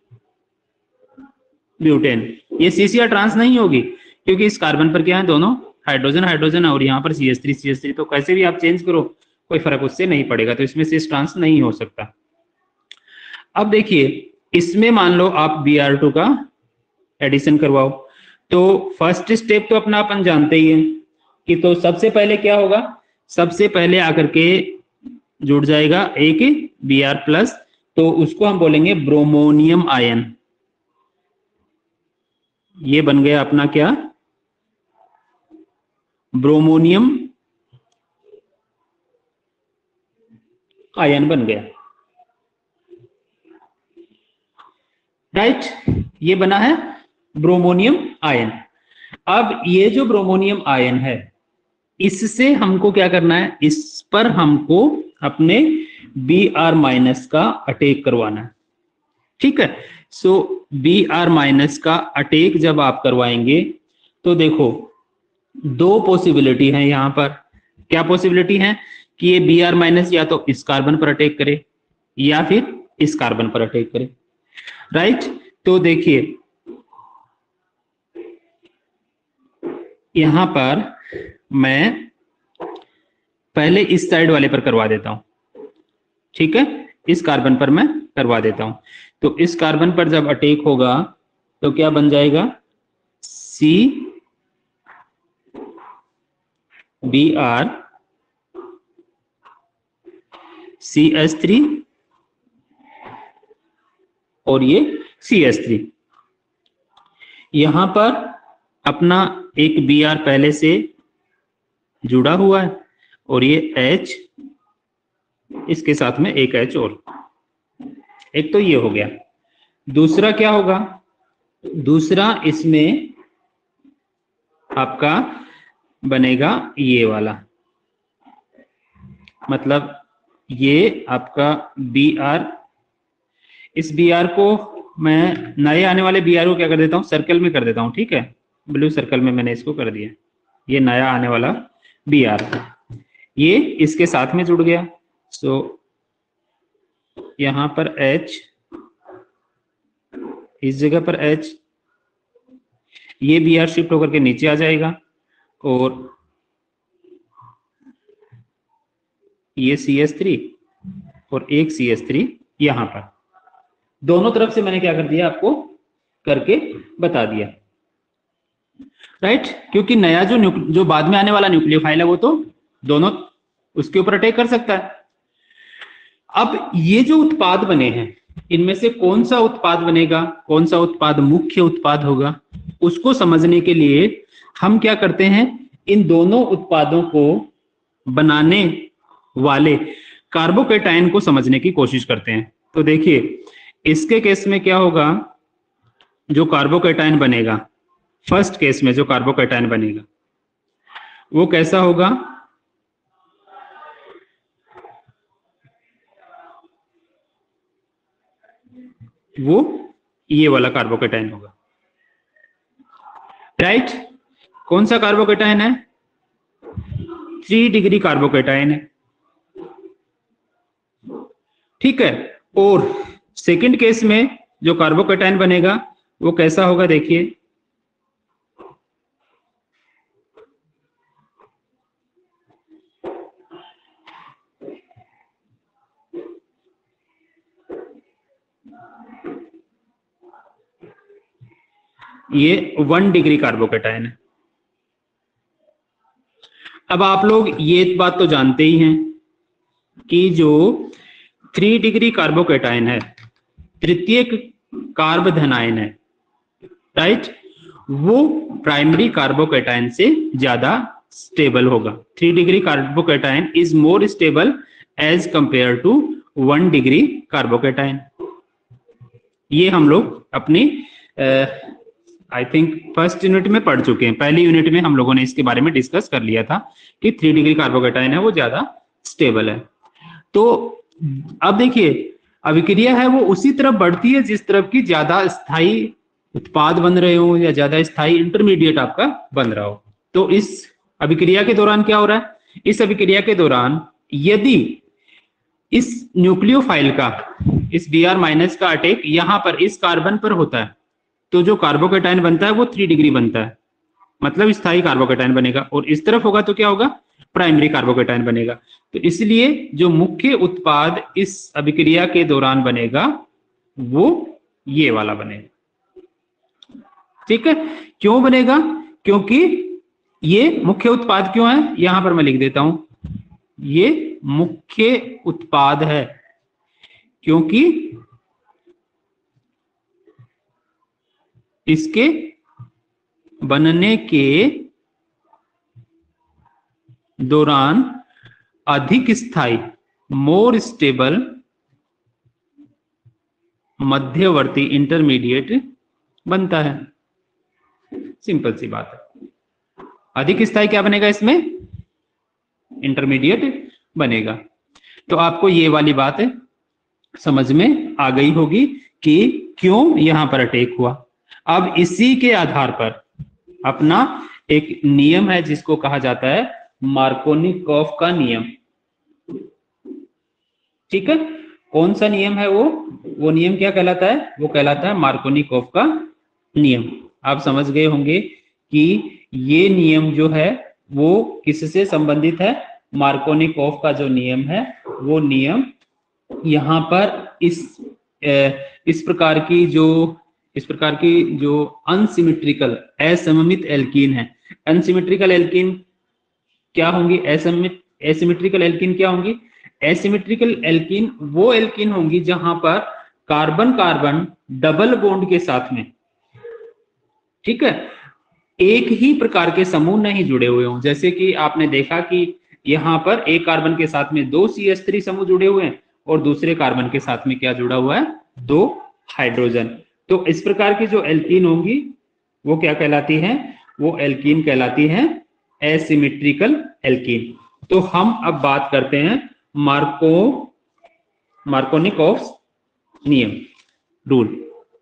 ब्यूटेन। ये सीसीआर ट्रांस नहीं होगी, क्योंकि इस कार्बन पर क्या है, दोनों हाइड्रोजन हाइड्रोजन, और यहाँ पर C H three C H three, तो कैसे भी आप चेंज करो कोई फर्क उससे नहीं पड़ेगा, तो इसमें सिस ट्रांस नहीं हो सकता। अब देखिए, इसमें मान लो आप बी आर टू का एडिशन करवाओ, तो फर्स्ट स्टेप तो अपना अपन जानते ही हैं कि तो सबसे पहले क्या होगा, सबसे पहले आकर के जुड़ जाएगा एक बी आर प्लस, तो उसको हम बोलेंगे ब्रोमोनियम आयन। ये बन गया अपना क्या, ब्रोमोनियम आयन बन गया, राइट। ये बना है ब्रोमोनियम आयन। अब ये जो ब्रोमोनियम आयन है, इससे हमको क्या करना है, इस पर हमको अपने बी आर माइनस का अटैक करवाना है। ठीक है, सो बी आर माइनस का अटैक जब आप करवाएंगे तो देखो दो पॉसिबिलिटी है यहां पर। क्या पॉसिबिलिटी है कि ये बी आर माइनस या तो इस कार्बन पर अटैक करे या फिर इस कार्बन पर अटैक करे, राइट। तो देखिए यहां पर मैं पहले इस साइड वाले पर करवा देता हूं, ठीक है, इस कार्बन पर मैं करवा देता हूं। तो इस कार्बन पर जब अटैक होगा तो क्या बन जाएगा, C B R C S three और ये सी एस थ्री। यहां पर अपना एक बी आर पहले से जुड़ा हुआ है और ये H, इसके साथ में एक H और, एक तो ये हो गया। दूसरा क्या होगा, दूसरा इसमें आपका बनेगा ये वाला, मतलब ये आपका बी आर, इस बी आर को मैं नए आने वाले बी आर को क्या कर देता हूं, सर्कल में कर देता हूं, ठीक है, ब्लू सर्कल में मैंने इसको कर दिया। ये नया आने वाला बी आर, ये इसके साथ में जुड़ गया। सो यहां पर H, इस जगह पर H, ये बी आर शिफ्ट होकर के नीचे आ जाएगा और ये सी एस थ्री और एक सी एस थ्री यहां पर। दोनों तरफ से मैंने क्या कर दिया, आपको करके बता दिया, राइट। क्योंकि नया जो जो बाद में आने वाला न्यूक्लियोफाइल है वो तो दोनों उसके ऊपर अटैक कर सकता है। अब ये जो उत्पाद बने हैं इनमें से कौन सा उत्पाद बनेगा, कौन सा उत्पाद मुख्य उत्पाद होगा, उसको समझने के लिए हम क्या करते हैं, इन दोनों उत्पादों को बनाने वाले कार्बोकैटायन को समझने की कोशिश करते हैं। तो देखिए इसके केस में क्या होगा, जो कार्बोकैटायन बनेगा, फर्स्ट केस में जो कार्बोकैटायन बनेगा वो कैसा होगा, वो ये वाला कार्बोकैटायन होगा, राइट। कौन सा कार्बोकैटायन है, थ्री डिग्री कार्बोकैटायन है, ठीक है। और सेकंड केस में जो कार्बोकैटायन बनेगा वो कैसा होगा, देखिए ये वन डिग्री कार्बोकैटायन है। अब आप लोग ये बात तो जानते ही हैं कि जो थ्री डिग्री कार्बोकैटायन है, तृतीयक कार्ब धनायन है, राइट, वो प्राइमरी कार्बोकैटायन से ज्यादा स्टेबल होगा। Three degree carbocation is more stable as compared to one degree carbocation. ये हम लोग अपनी आई थिंक फर्स्ट यूनिट में पढ़ चुके हैं, पहली यूनिट में हम लोगों ने इसके बारे में डिस्कस कर लिया था कि थ्री डिग्री कार्बोकैटायन है वो ज्यादा स्टेबल है। तो अब देखिए अभिक्रिया है वो उसी तरफ बढ़ती है जिस तरफ की ज्यादा स्थायी उत्पाद बन रहे हो या ज्यादा स्थायी इंटरमीडिएट आपका बन रहा हो। तो इस अभिक्रिया के दौरान क्या हो रहा है, इस अभिक्रिया के दौरान यदि इस न्यूक्लियोफाइल का, इस बी आर माइनस का अटैक यहां पर इस कार्बन पर होता है तो जो कार्बोकैटायन बनता है वो थ्री डिग्री बनता है, मतलब स्थायी कार्बोकैटायन बनेगा। और इस तरफ होगा तो क्या होगा, प्राइमरी कार्बोकैटायन बनेगा। तो इसलिए जो मुख्य उत्पाद इस अभिक्रिया के दौरान बनेगा वो ये वाला बनेगा, ठीक है। क्यों बनेगा, क्योंकि ये मुख्य उत्पाद क्यों है, यहां पर मैं लिख देता हूं, ये मुख्य उत्पाद है क्योंकि इसके बनने के दौरान अधिक स्थायी, मोर स्टेबल, मध्यवर्ती इंटरमीडिएट बनता है। सिंपल सी बात है। अधिक स्थाई क्या बनेगा इसमें? इंटरमीडिएट बनेगा। तो आपको ये वाली बात समझ में आ गई होगी कि क्यों यहां पर अटैक हुआ। अब इसी के आधार पर अपना एक नियम है जिसको कहा जाता है मार्कोनिकॉफ का नियम। ठीक है, कौन सा नियम है वो? वो नियम क्या कहलाता है? वो कहलाता है मार्कोनिकॉफ का नियम। आप समझ गए होंगे कि ये नियम जो है वो किससे संबंधित है? मार्कोनिकॉफ का जो नियम है वो नियम यहाँ पर इस इस प्रकार की जो इस प्रकार की जो अनसिमेट्रिकल असममित एल्कीन है। अनसिमेट्रिकल एल्कीन क्या होंगी? असमित एसिमेट्रिकल एल्कीन क्या होंगी? एसिमेट्रिकल एल्कीन वो एल्कीन होंगी जहां पर कार्बन कार्बन डबल बॉन्ड के साथ में, ठीक है, एक ही प्रकार के समूह नहीं जुड़े हुए हों। जैसे कि आपने देखा कि यहां पर एक कार्बन के साथ में दो सी एच थ्री समूह जुड़े हुए हैं और दूसरे कार्बन के साथ में क्या जुड़ा हुआ है? दो हाइड्रोजन। तो इस प्रकार की जो एल्कीन होंगी वो क्या कहलाती है? वो एल्कीन कहलाती है एसिमेट्रिकल एल्कीन। तो हम अब बात करते हैं मार्को मार्कोनिकॉफ नियम, रूल।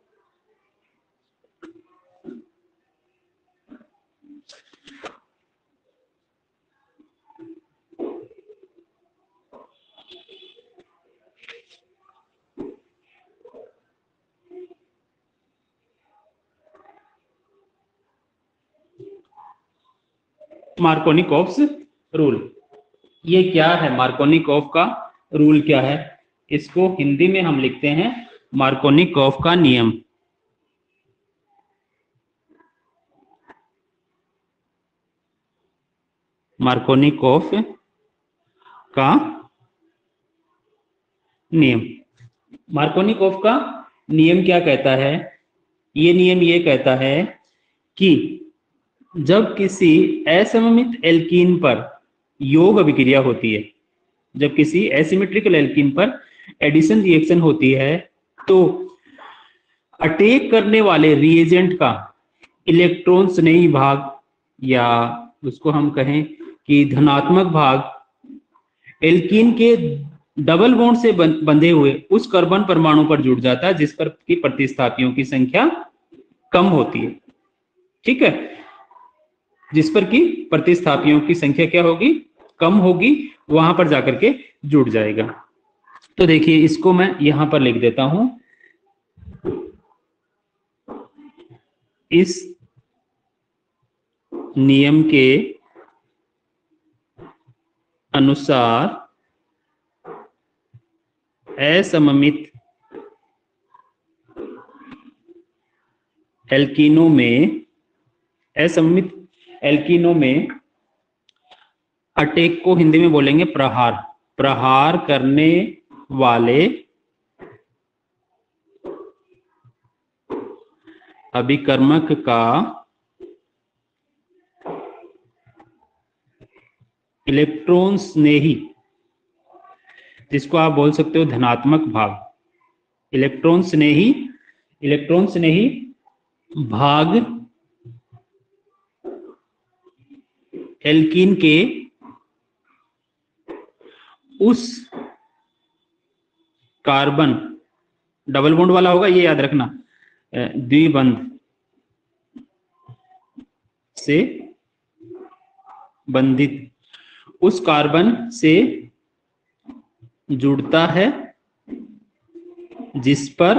मार्कोनिकॉफ रूल, ये क्या है? मार्कोनिकॉफ का रूल क्या है? इसको हिंदी में हम लिखते हैं मार्कोनिकॉफ का नियम। मार्कोनिकॉफ का नियम। मार्कोनिकॉफ का नियम क्या कहता है? ये नियम ये कहता है कि जब किसी असममित एल्कीन पर योग अभिक्रिया होती है, जब किसी एसिमेट्रिकल एल्कीन पर एडिशन रिएक्शन होती है, तो अटैक करने वाले रिएजेंट का इलेक्ट्रॉन स्नेही भाग, या उसको हम कहें कि धनात्मक भाग, एल्कीन के डबल बॉन्ड से बंधे हुए उस कार्बन परमाणु पर जुड़ जाता है जिस पर की प्रतिस्थापियों की संख्या कम होती है। ठीक है, जिस पर की प्रतिस्थापियों की संख्या क्या होगी? कम होगी, वहां पर जाकर के जुड़ जाएगा। तो देखिए, इसको मैं यहां पर लिख देता हूं। इस नियम के अनुसार असममित एल्कीनों में असममित एल्कीनों में अटैक को हिंदी में बोलेंगे प्रहार। प्रहार करने वाले अभिकर्मक का इलेक्ट्रॉन स्नेही, जिसको आप बोल सकते हो धनात्मक भाग, इलेक्ट्रॉन स्नेही इलेक्ट्रॉन स्नेही भाग एल्कीन के उस कार्बन, डबल बॉन्ड वाला होगा ये याद रखना, द्विबंध से बंधित उस कार्बन से जुड़ता है जिस पर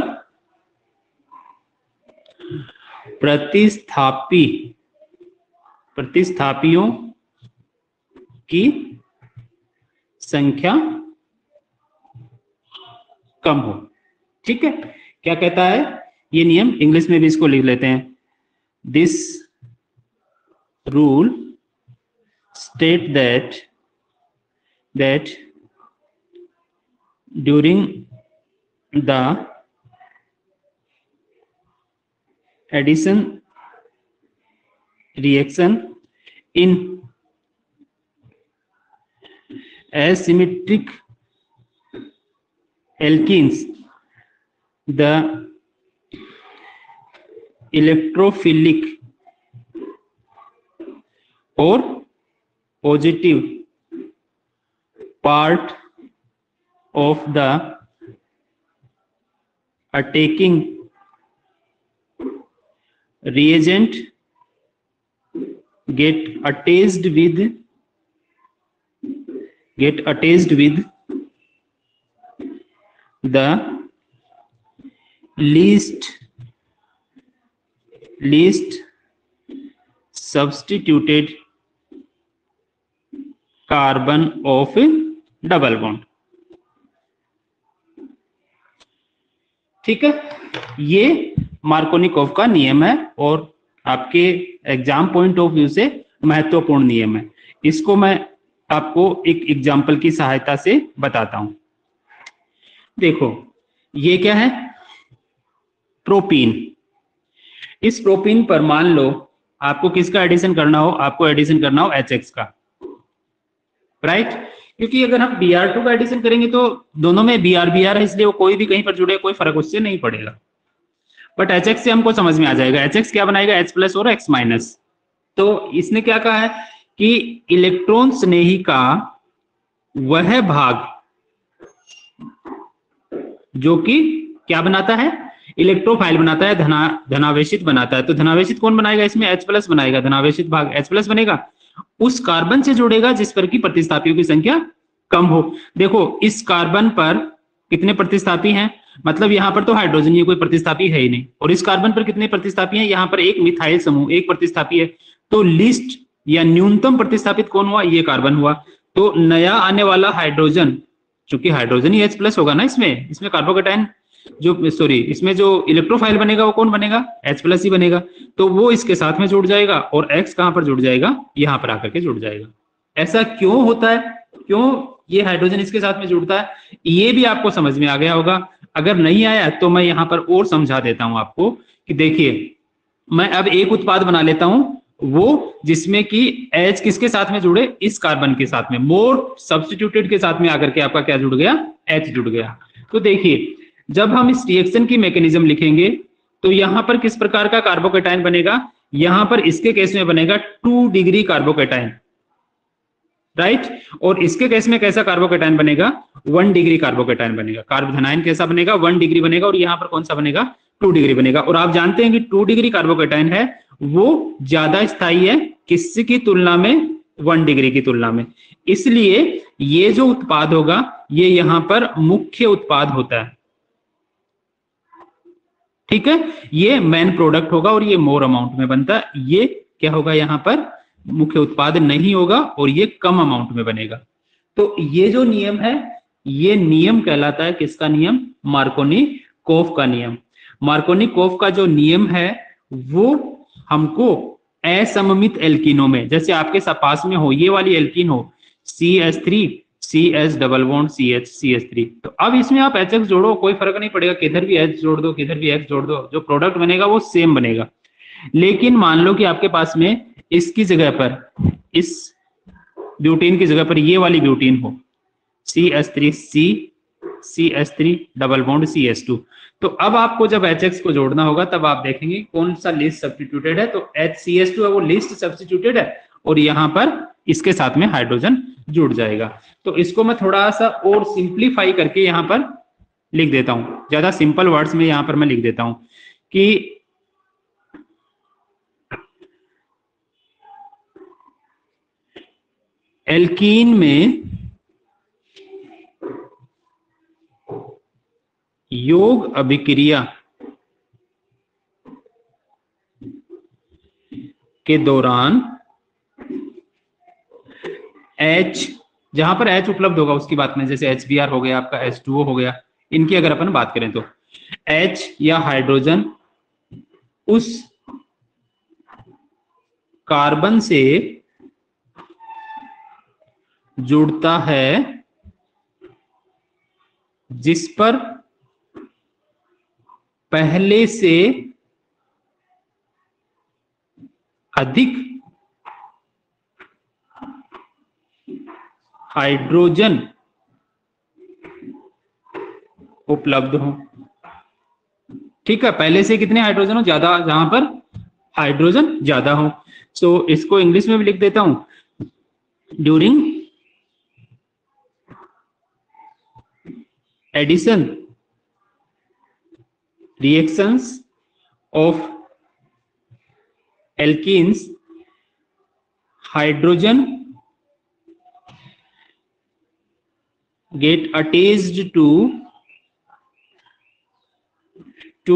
प्रतिस्थापी प्रतिस्थापियों की संख्या कम हो। ठीक है, क्या कहता है ये नियम? इंग्लिश में भी इसको लिख लेते हैं। This rule state that that during the addition reaction in asymmetric alkenes, the electrophilic और positive part of the attacking reagent get attached with get attached with the least least substituted carbon of double bond। ठीक है, ये मार्कोनिकोव का नियम है और आपके एग्जाम पॉइंट ऑफ व्यू से महत्वपूर्ण नियम है। इसको मैं आपको एक एग्जांपल की सहायता से बताता हूं। देखो ये क्या है, प्रोपीन। इस प्रोपीन पर मान लो आपको किसका एडिशन करना हो, आपको एडिशन करना हो एच एक्स का, राइट। क्योंकि अगर हम बी आर टू का एडिशन करेंगे तो दोनों में बी आर बी आर है, इसलिए वो कोई भी कहीं पर जुड़े कोई फर्क उससे नहीं पड़ेगा। बट एच एक्स से हमको समझ में आ जाएगा, एच एक्स क्या बनाएगा, एच प्लस और एक्स माइनस। तो इसने क्या कहा है कि इलेक्ट्रॉन स्नेही का वह भाग जो कि क्या बनाता है, इलेक्ट्रोफाइल बनाता है, धना धनावेशित बनाता है। तो धनावेशित कौन बनाएगा, इसमें H प्लस बनाएगा, धनावेशित भाग H प्लस बनेगा, उस कार्बन से जोड़ेगा जिस पर की प्रतिस्थापियों की संख्या कम हो। देखो इस कार्बन पर कितने प्रतिस्थापी हैं, मतलब यहाँ पर तो हाइड्रोजन, ये कोई प्रतिस्थापी है ही नहीं। और इस कार्बन पर कितने प्रतिस्थापी हैं, यहाँ पर एक मिथाइल समूह एक प्रतिस्थापी है। तो लिस्ट या न्यूनतम प्रतिस्थापित कौन हुआ, ये कार्बन हुआ। तो नया आने वाला हाइड्रोजन, चूंकि हाइड्रोजन ही H प्लस होगा ना, इसमें इसमें कार्बोकेटाइन जो सॉरी इसमें जो इलेक्ट्रोफाइल बनेगा वो कौन बनेगा, H प्लस ही बनेगा। तो वो इसके साथ में जुड़ जाएगा और X कहां पर जुड़ जाएगा, यहां पर आकर के जुड़ जाएगा। ऐसा क्यों होता है, क्यों ये हाइड्रोजन इसके साथ में जुड़ता है, ये भी आपको समझ में आ गया होगा। अगर नहीं आया तो मैं यहाँ पर और समझा देता हूं आपको कि देखिए मैं अब एक उत्पाद बना लेता हूं वो जिसमें कि H किसके साथ में जुड़े, इस कार्बन के साथ में, मोर सब्स्टिट्यूटेड के साथ में आकर के आपका क्या जुड़ गया, H जुड़ गया। तो देखिए जब हम इस रिएक्शन की मैकेनिज्म लिखेंगे तो यहां पर किस प्रकार का कार्बोकेटाइन बनेगा, यहां पर इसके केस में बनेगा टू डिग्री कार्बोकेटाइन, राइट। और इसके केस में कैसा कार्बोकेटाइन बनेगा, वन डिग्री कार्बोकेटाइन बनेगा। कार्बोधनाइन कैसा बनेगा, वन डिग्री बनेगा। और यहां पर कौन सा बनेगा, टू डिग्री बनेगा। और आप जानते हैं कि टू डिग्री कार्बोकेटाइन है वो ज्यादा स्थायी है किसकी तुलना में, वन डिग्री की तुलना में। इसलिए ये जो उत्पाद होगा ये यहां पर मुख्य उत्पाद होता है, ठीक है। ये मेन प्रोडक्ट होगा और ये मोर अमाउंट में बनता है। ये क्या होगा, यहां पर मुख्य उत्पाद नहीं होगा और ये कम अमाउंट में बनेगा। तो ये जो नियम है ये नियम कहलाता है किसका नियम, मार्कोनी-कोफ का नियम। मार्कोनी-कोफ का जो नियम है वो हमको असममित एल्कीनों में, जैसे आपके पास में हो ये वाली एल्कीन हो C H three C H double bond C H C H three, तो अब इसमें आप एच एक्स जोड़ो कोई फर्क नहीं पड़ेगा, किधर भी H जोड़ दो किधर भी X जोड़ दो, जो प्रोडक्ट बनेगा वो सेम बनेगा। लेकिन मान लो कि आपके पास में इसकी जगह पर, इस ब्यूटीन की जगह पर ये वाली ब्यूटीन हो C H three C C H three double bond C H two, तो अब आपको जब H X को जोड़ना होगा तब आप देखेंगे कौन सा लीस्ट सब्स्टिट्यूटेड है। तो H C H टू है वो लीस्ट सब्स्टिट्यूटेड है और यहां पर इसके साथ में हाइड्रोजन जुड़ जाएगा। तो इसको मैं थोड़ा सा और सिंप्लीफाई करके यहां पर लिख देता हूं, ज्यादा सिंपल वर्ड्स में यहां पर मैं लिख देता हूं कि एल्कीन में योग अभिक्रिया के दौरान H, जहां पर H उपलब्ध होगा उसकी बात में, जैसे एच बी आर हो गया आपका, एच टू ओ हो गया, इनकी अगर अपन बात करें तो H या हाइड्रोजन उस कार्बन से जुड़ता है जिस पर पहले से अधिक हाइड्रोजन उपलब्ध हो, ठीक है। पहले से कितने हाइड्रोजन हो, ज्यादा, जहां पर हाइड्रोजन ज्यादा हो। सो so, इसको इंग्लिश में भी लिख देता हूं, during addition reactions of alkenes, hydrogen get attached to to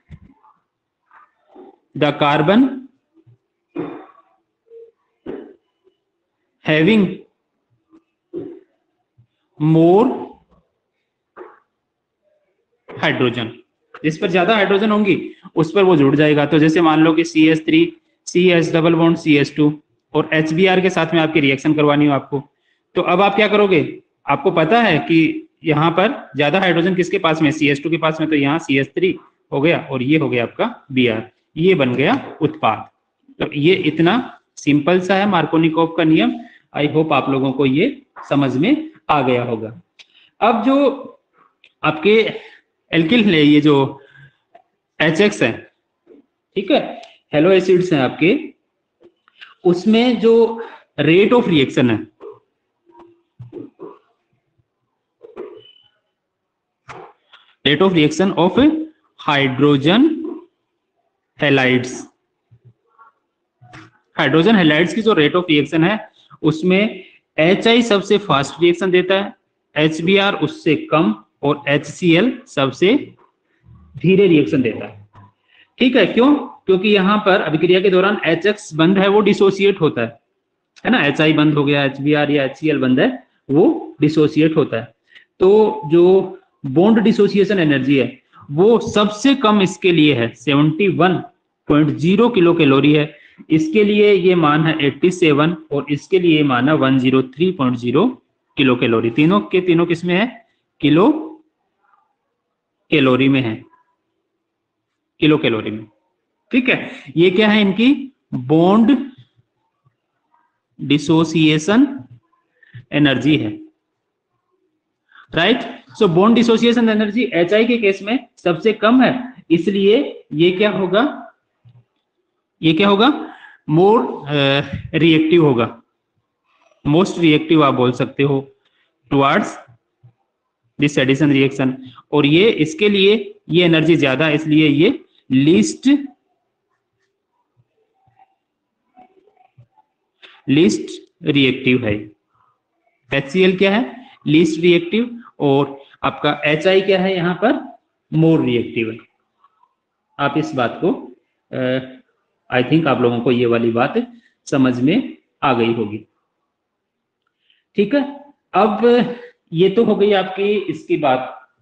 the carbon having more hydrogen, जिस पर ज्यादा हाइड्रोजन होंगी उस पर वो जुड़ जाएगा। तो जैसे मान लो कि C H three C H double bond C H two और एच बी आर के साथ में आपकी रिएक्शन करवानी हो आपको, तो अब आप क्या करोगे, आपको पता है कि यहाँ पर ज्यादा हाइड्रोजन किसके पास में, सी एच टू के पास में, तो यहाँ सी एच थ्री हो गया और ये हो गया आपका बी आर, ये बन गया उत्पाद। तो ये इतना सिंपल सा है मार्कोनिकोव का नियम। आई होप आप लोगों को ये समझ में आ गया होगा। अब जो आपके एल्किल है, ये जो एच एक्स है, ठीक है, हेलो एसिड्स हैं आपके, उसमें जो रेट ऑफ रिएक्शन है, rate of reaction of hydrogen halides, hydrogen halides की जो रेट ऑफ रिएक्शन है उसमें एच आई सबसे फास्ट रिएक्शन देता है, एच बी आर उससे कम और एच सी एल सबसे धीरे रिएक्शन देता है। ठीक है, क्यों? क्योंकि यहाँ पर अभिक्रिया के दौरान एच एक्स बंद है वो डिसोसिएट होता है, है ना, एच आई बंद हो गया, एच बी आर या एच सी एल बंद है वो डिसोसिएट होता है। तो जो बॉन्ड डिसोसिएशन एनर्जी है वो सबसे कम इसके लिए है इकहत्तर पॉइंट ज़ीरो किलो कैलोरी है, इसके लिए ये मान है सत्तासी और इसके लिए मान है एक सौ तीन पॉइंट ज़ीरो किलो कैलोरी। तीनों के तीनों किसमें है, किलो कैलोरी में है, किलो कैलोरी में। ठीक है, ये क्या है, इनकी बॉन्ड डिसोसिएशन एनर्जी है, right. So bond dissociation energy H I के केस में सबसे कम है, इसलिए ये क्या होगा, ये क्या होगा, मोर रिएक्टिव होगा, मोस्ट रिएक्टिव आप बोल सकते हो टुवर्ड्स दिस एडिशन रिएक्शन। और ये इसके लिए ये एनर्जी ज्यादा है, इसलिए ये लीस्ट लीस्ट रिएक्टिव है। एच सी एल क्या है, लीस्ट रिएक्टिव, और आपका एच आई क्या है, यहां पर मोर रिएक्टिव है। आप इस बात को आई थिंक आप लोगों को ये वाली बात समझ में आ गई होगी। ठीक है, अब ये तो हो गई आपकी इसकी बात,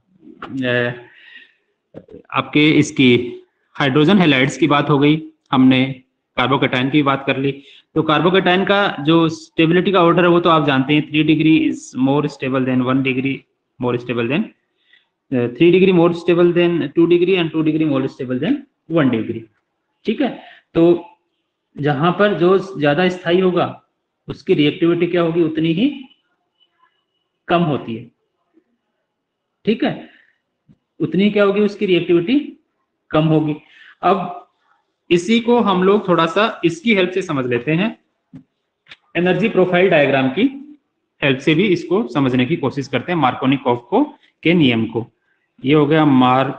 आपके इसकी हाइड्रोजन हैलाइड्स की बात हो गई, हमने कार्बोकैटायन की बात कर ली। तो कार्बोकैटायन का जो स्टेबिलिटी का ऑर्डर है वो तो आप जानते हैं, three degree is more stable than one degree more stable than three degree more stable than two degree and two degree more stable than one degree. ठीक है, तो जहां पर जो ज्यादा स्थायी होगा उसकी रिएक्टिविटी क्या होगी, उतनी ही कम होती है। ठीक है, उतनी क्या होगी, उसकी रिएक्टिविटी कम होगी। अब इसी को हम लोग थोड़ा सा इसकी हेल्प से समझ लेते हैं, एनर्जी प्रोफाइल डायग्राम की हेल्प से भी इसको समझने की कोशिश करते हैं, मार्कोनिकोव को के नियम को। ये हो गया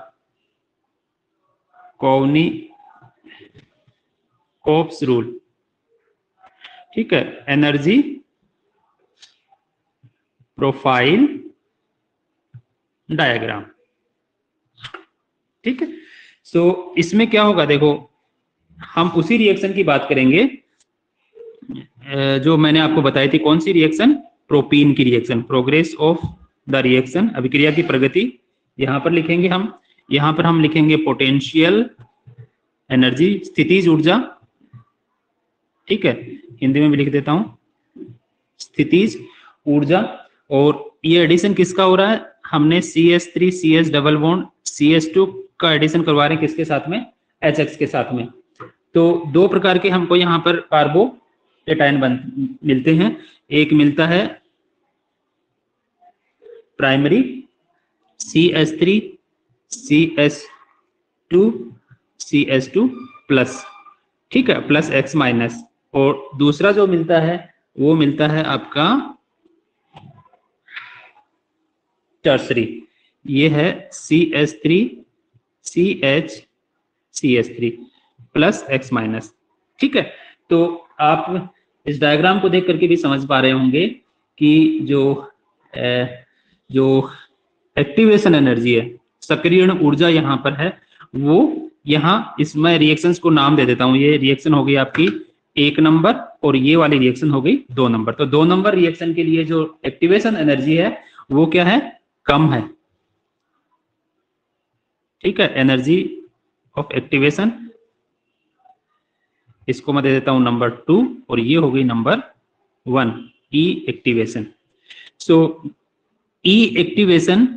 मार्कोनिकोव्स रूल। ठीक है, एनर्जी प्रोफाइल डायग्राम। ठीक है, सो so, इसमें क्या होगा, देखो हम उसी रिएक्शन की बात करेंगे जो मैंने आपको बताई थी। कौन सी रिएक्शन, प्रोपीन की reaction, progress of the reaction, अभिक्रिया की प्रगति। यहां पर लिखेंगे हम, यहां पर हम लिखेंगे पोटेंशियल एनर्जी, स्थितिज ऊर्जा। ठीक है, हिंदी में भी लिख देता हूं, स्थितिज ऊर्जा। और ये एडिशन किसका हो रहा है, हमने C H three C H double bond C H two का एडिशन करवा रहे हैं, किसके साथ में, एच एक्स के साथ में। तो दो प्रकार के हमको यहाँ पर कार्बोकैटायन बन मिलते हैं, एक मिलता है primary C H three C H two C H two plus, ठीक है, प्लस एक्स माइनस, और दूसरा जो मिलता है वो मिलता है आपका टर्सरी, ये है C H three C H C H three plus X minus. ठीक है, तो आप इस डायग्राम को देख करके भी समझ पा रहे होंगे कि जो ए, जो एक्टिवेशन एनर्जी है, सक्रियण ऊर्जा यहाँ पर है, वो यहाँ इसमें रिएक्शंस को नाम दे देता हूँ। ये रिएक्शन हो गई आपकी एक नंबर और ये वाली रिएक्शन हो गई दो नंबर। तो दो नंबर रिएक्शन के लिए जो एक्टिवेशन एनर्जी है वो क्या है, कम है। ठीक है, एनर्जी ऑफ एक्टिवेशन, इसको मैं दे देता हूं नंबर टू और ये हो गई number one, E activation. So E activation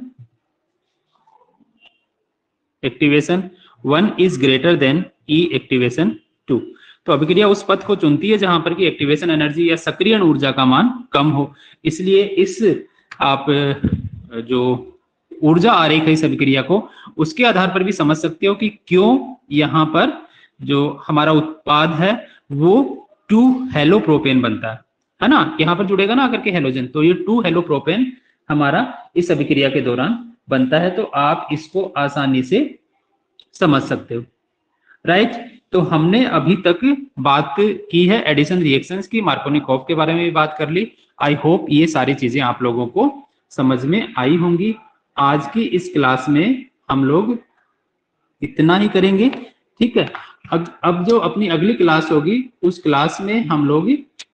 activation one is greater than E activation two. तो अभिक्रिया उस पथ को चुनती है जहां पर कि एक्टिवेशन एनर्जी या सक्रियण ऊर्जा का मान कम हो। इसलिए इस आप जो ऊर्जा आरेख है इस अभिक्रिया को, उसके आधार पर भी समझ सकते हो कि क्यों यहाँ पर जो हमारा उत्पाद है वो टू हेलोप्रोपेन बनता है, है ना। यहाँ पर जुड़ेगा ना आकर के हेलोजन, तो ये टू हेलोप्रोपेन हमारा इस अभिक्रिया के दौरान बनता है। तो आप इसको आसानी से समझ सकते हो, राइट। तो हमने अभी तक बात की है एडिशन रिएक्शंस की, मार्कोनिकॉफ के बारे में भी बात कर ली। आई होप ये सारी चीजें आप लोगों को समझ में आई होंगी। आज की इस क्लास में हम लोग इतना ही करेंगे, ठीक है। अब अब जो अपनी अगली क्लास होगी उस क्लास में हम लोग